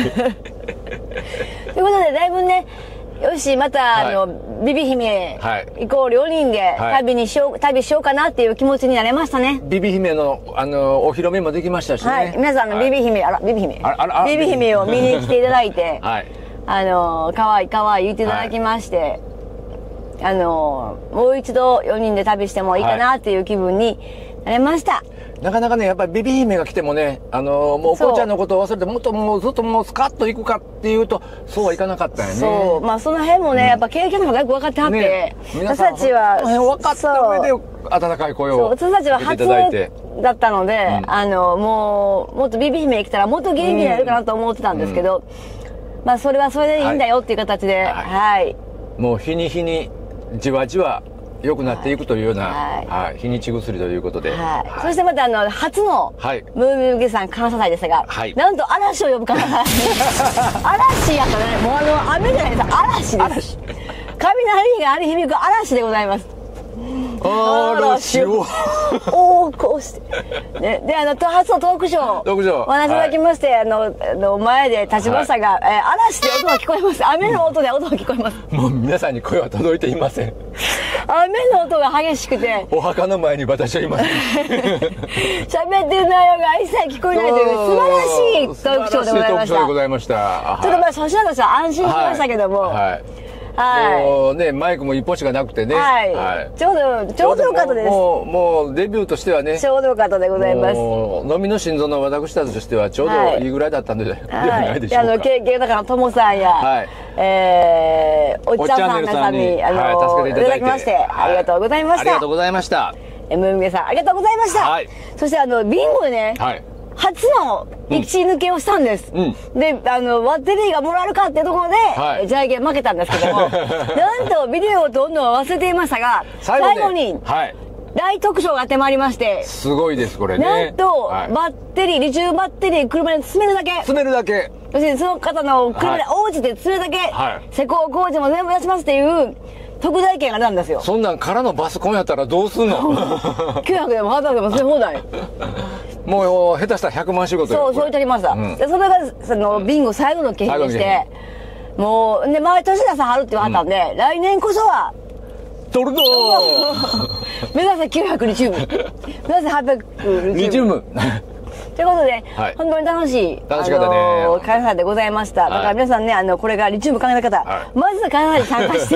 ことで、だいぶね、よし、また、ビビ姫、イコール4人で旅しようかなっていう気持ちになれましたね。 ビビ姫の、お披露目もできましたしね。 皆さん、ビビ姫、ビビ姫を見に来ていただいて、かわいいかわいい言っていただきまして、もう一度4人で旅してもいいかなっていう気分になれました。 なかなかね、やっぱりビビ姫が来てもね、もうおこちゃんのことを忘れて、もっともうずっともうスカッと行くかっていうと、そうはいかなかったよね。 そう。まあその辺もね、やっぱ経験の方がよく分かってはって、私たちは、 分かった上で温かい声を私たちは初だったので、もっとビビ姫来たらもっと元気になるかなと思ってたんですけど、まあそれはそれでいいんだよっていう形で、 もう日に日に、じわじわ良くなっていくというような、日にち薬ということで。 そしてまた初のムービングさん感謝祭でしたが、なんと嵐を呼ぶ感謝祭。嵐やったね。もう雨じゃないです。嵐です。雷があり響く嵐でございます。 嵐を。 こうして。で、初のトークショー。お話いただきまして、前で立ちましたが、嵐で音が聞こえます。雨の音で音が聞こえます。 もう皆さんに声は届いていません。 雨の音が激しくて。 お墓の前に私はいません。 喋ってる内容が一切聞こえないという素晴らしいトークショーでございました。素晴らしいトークショーでございました。ちょっとまあ、そちらとしては安心しましたけども。 もうね、マイクも一本しかなくてね。 ちょうどよかったです。 もうデビューとしてはね。 ちょうどよかったでございます。 飲みの心臓の私たちとしてはちょうどいいぐらいだったんではないでしょうか。 経験だからともさんや、おっちゃんさんさんにいただきまして、ありがとうございました。 ありがとうございました。 ムーミンさん、ありがとうございました。そしてビンゴでね、初の1抜けをしたんです。で、バッテリーがもらえるかっていうところで、ジャイゲン負けたんですけども、なんとビデオをどんどん忘れていましたが、最後に、大特賞が当てまいりまして、 すごいです、これね。 なんと、バッテリー、リチウムバッテリー、車に詰めるだけ。 詰めるだけ。 そしてその方の車で応じて詰めるだけ、施工工事も全部出しますっていう、特大券が出たんですよ。 そんなんからのバスコンやったらどうすんの ？900でも800でも詰め放題。 もう下手したら100万仕事よ。 そう言ってありました。でそれがビンゴ最後の景品でして、もうで毎年出さはるって言われたんで、来年こそは取るぞー。目指せ900リチウム。目指せ800リチウム。ということで、本当に楽しい、 楽しかったね。 開催でございました。だから皆さんね、これがリチウム考えた方、まず開催に参加して、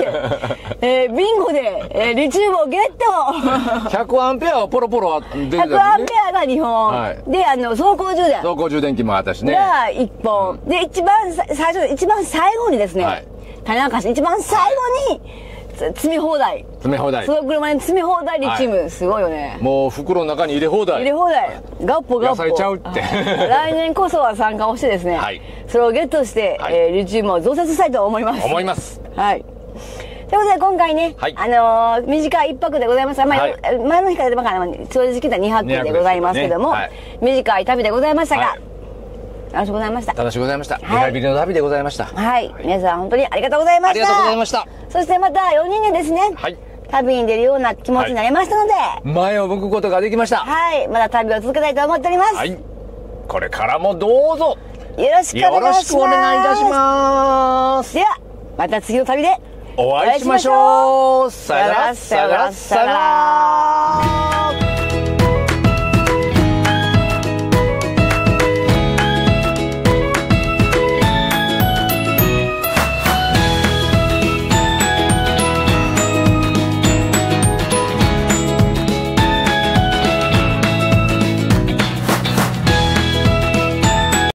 ビンゴで、リチウムをゲット 100アンペアはポロポロ出てた 100アンペアが2本。で、走行充電。 走行充電器もあったしね。 が1本。で、一番最後にですね、種明かし、一番最後に、詰め放題。 詰め放題。 その車に詰め放題リチウム、すごいよね。 もう袋の中に入れ放題。 入れ放題。ガッポガッポ。 野菜ちゃうって。 来年こそは参加をしてですね、それをゲットして、リチウムを増設したいと思います。 思います。 はい。ということで今回ね、短い1泊でございます。前の日から出まから正直言ったら2泊でございますけども、短い旅でございましたが、楽しくございました。 楽しくございました。リハビリの旅でございました。 はい。皆さん本当にありがとうございました。 ありがとうございました。 そしてまた4人でですね、旅に出るような気持ちになりましたので、 前を向くことができました。 はい。また旅を続けたいと思っております。 はい。これからもどうぞよろしくお願いします。 よろしくお願いいたします。 では、また次の旅でお会いしましょう。さよなら。 さよなら。さよなら。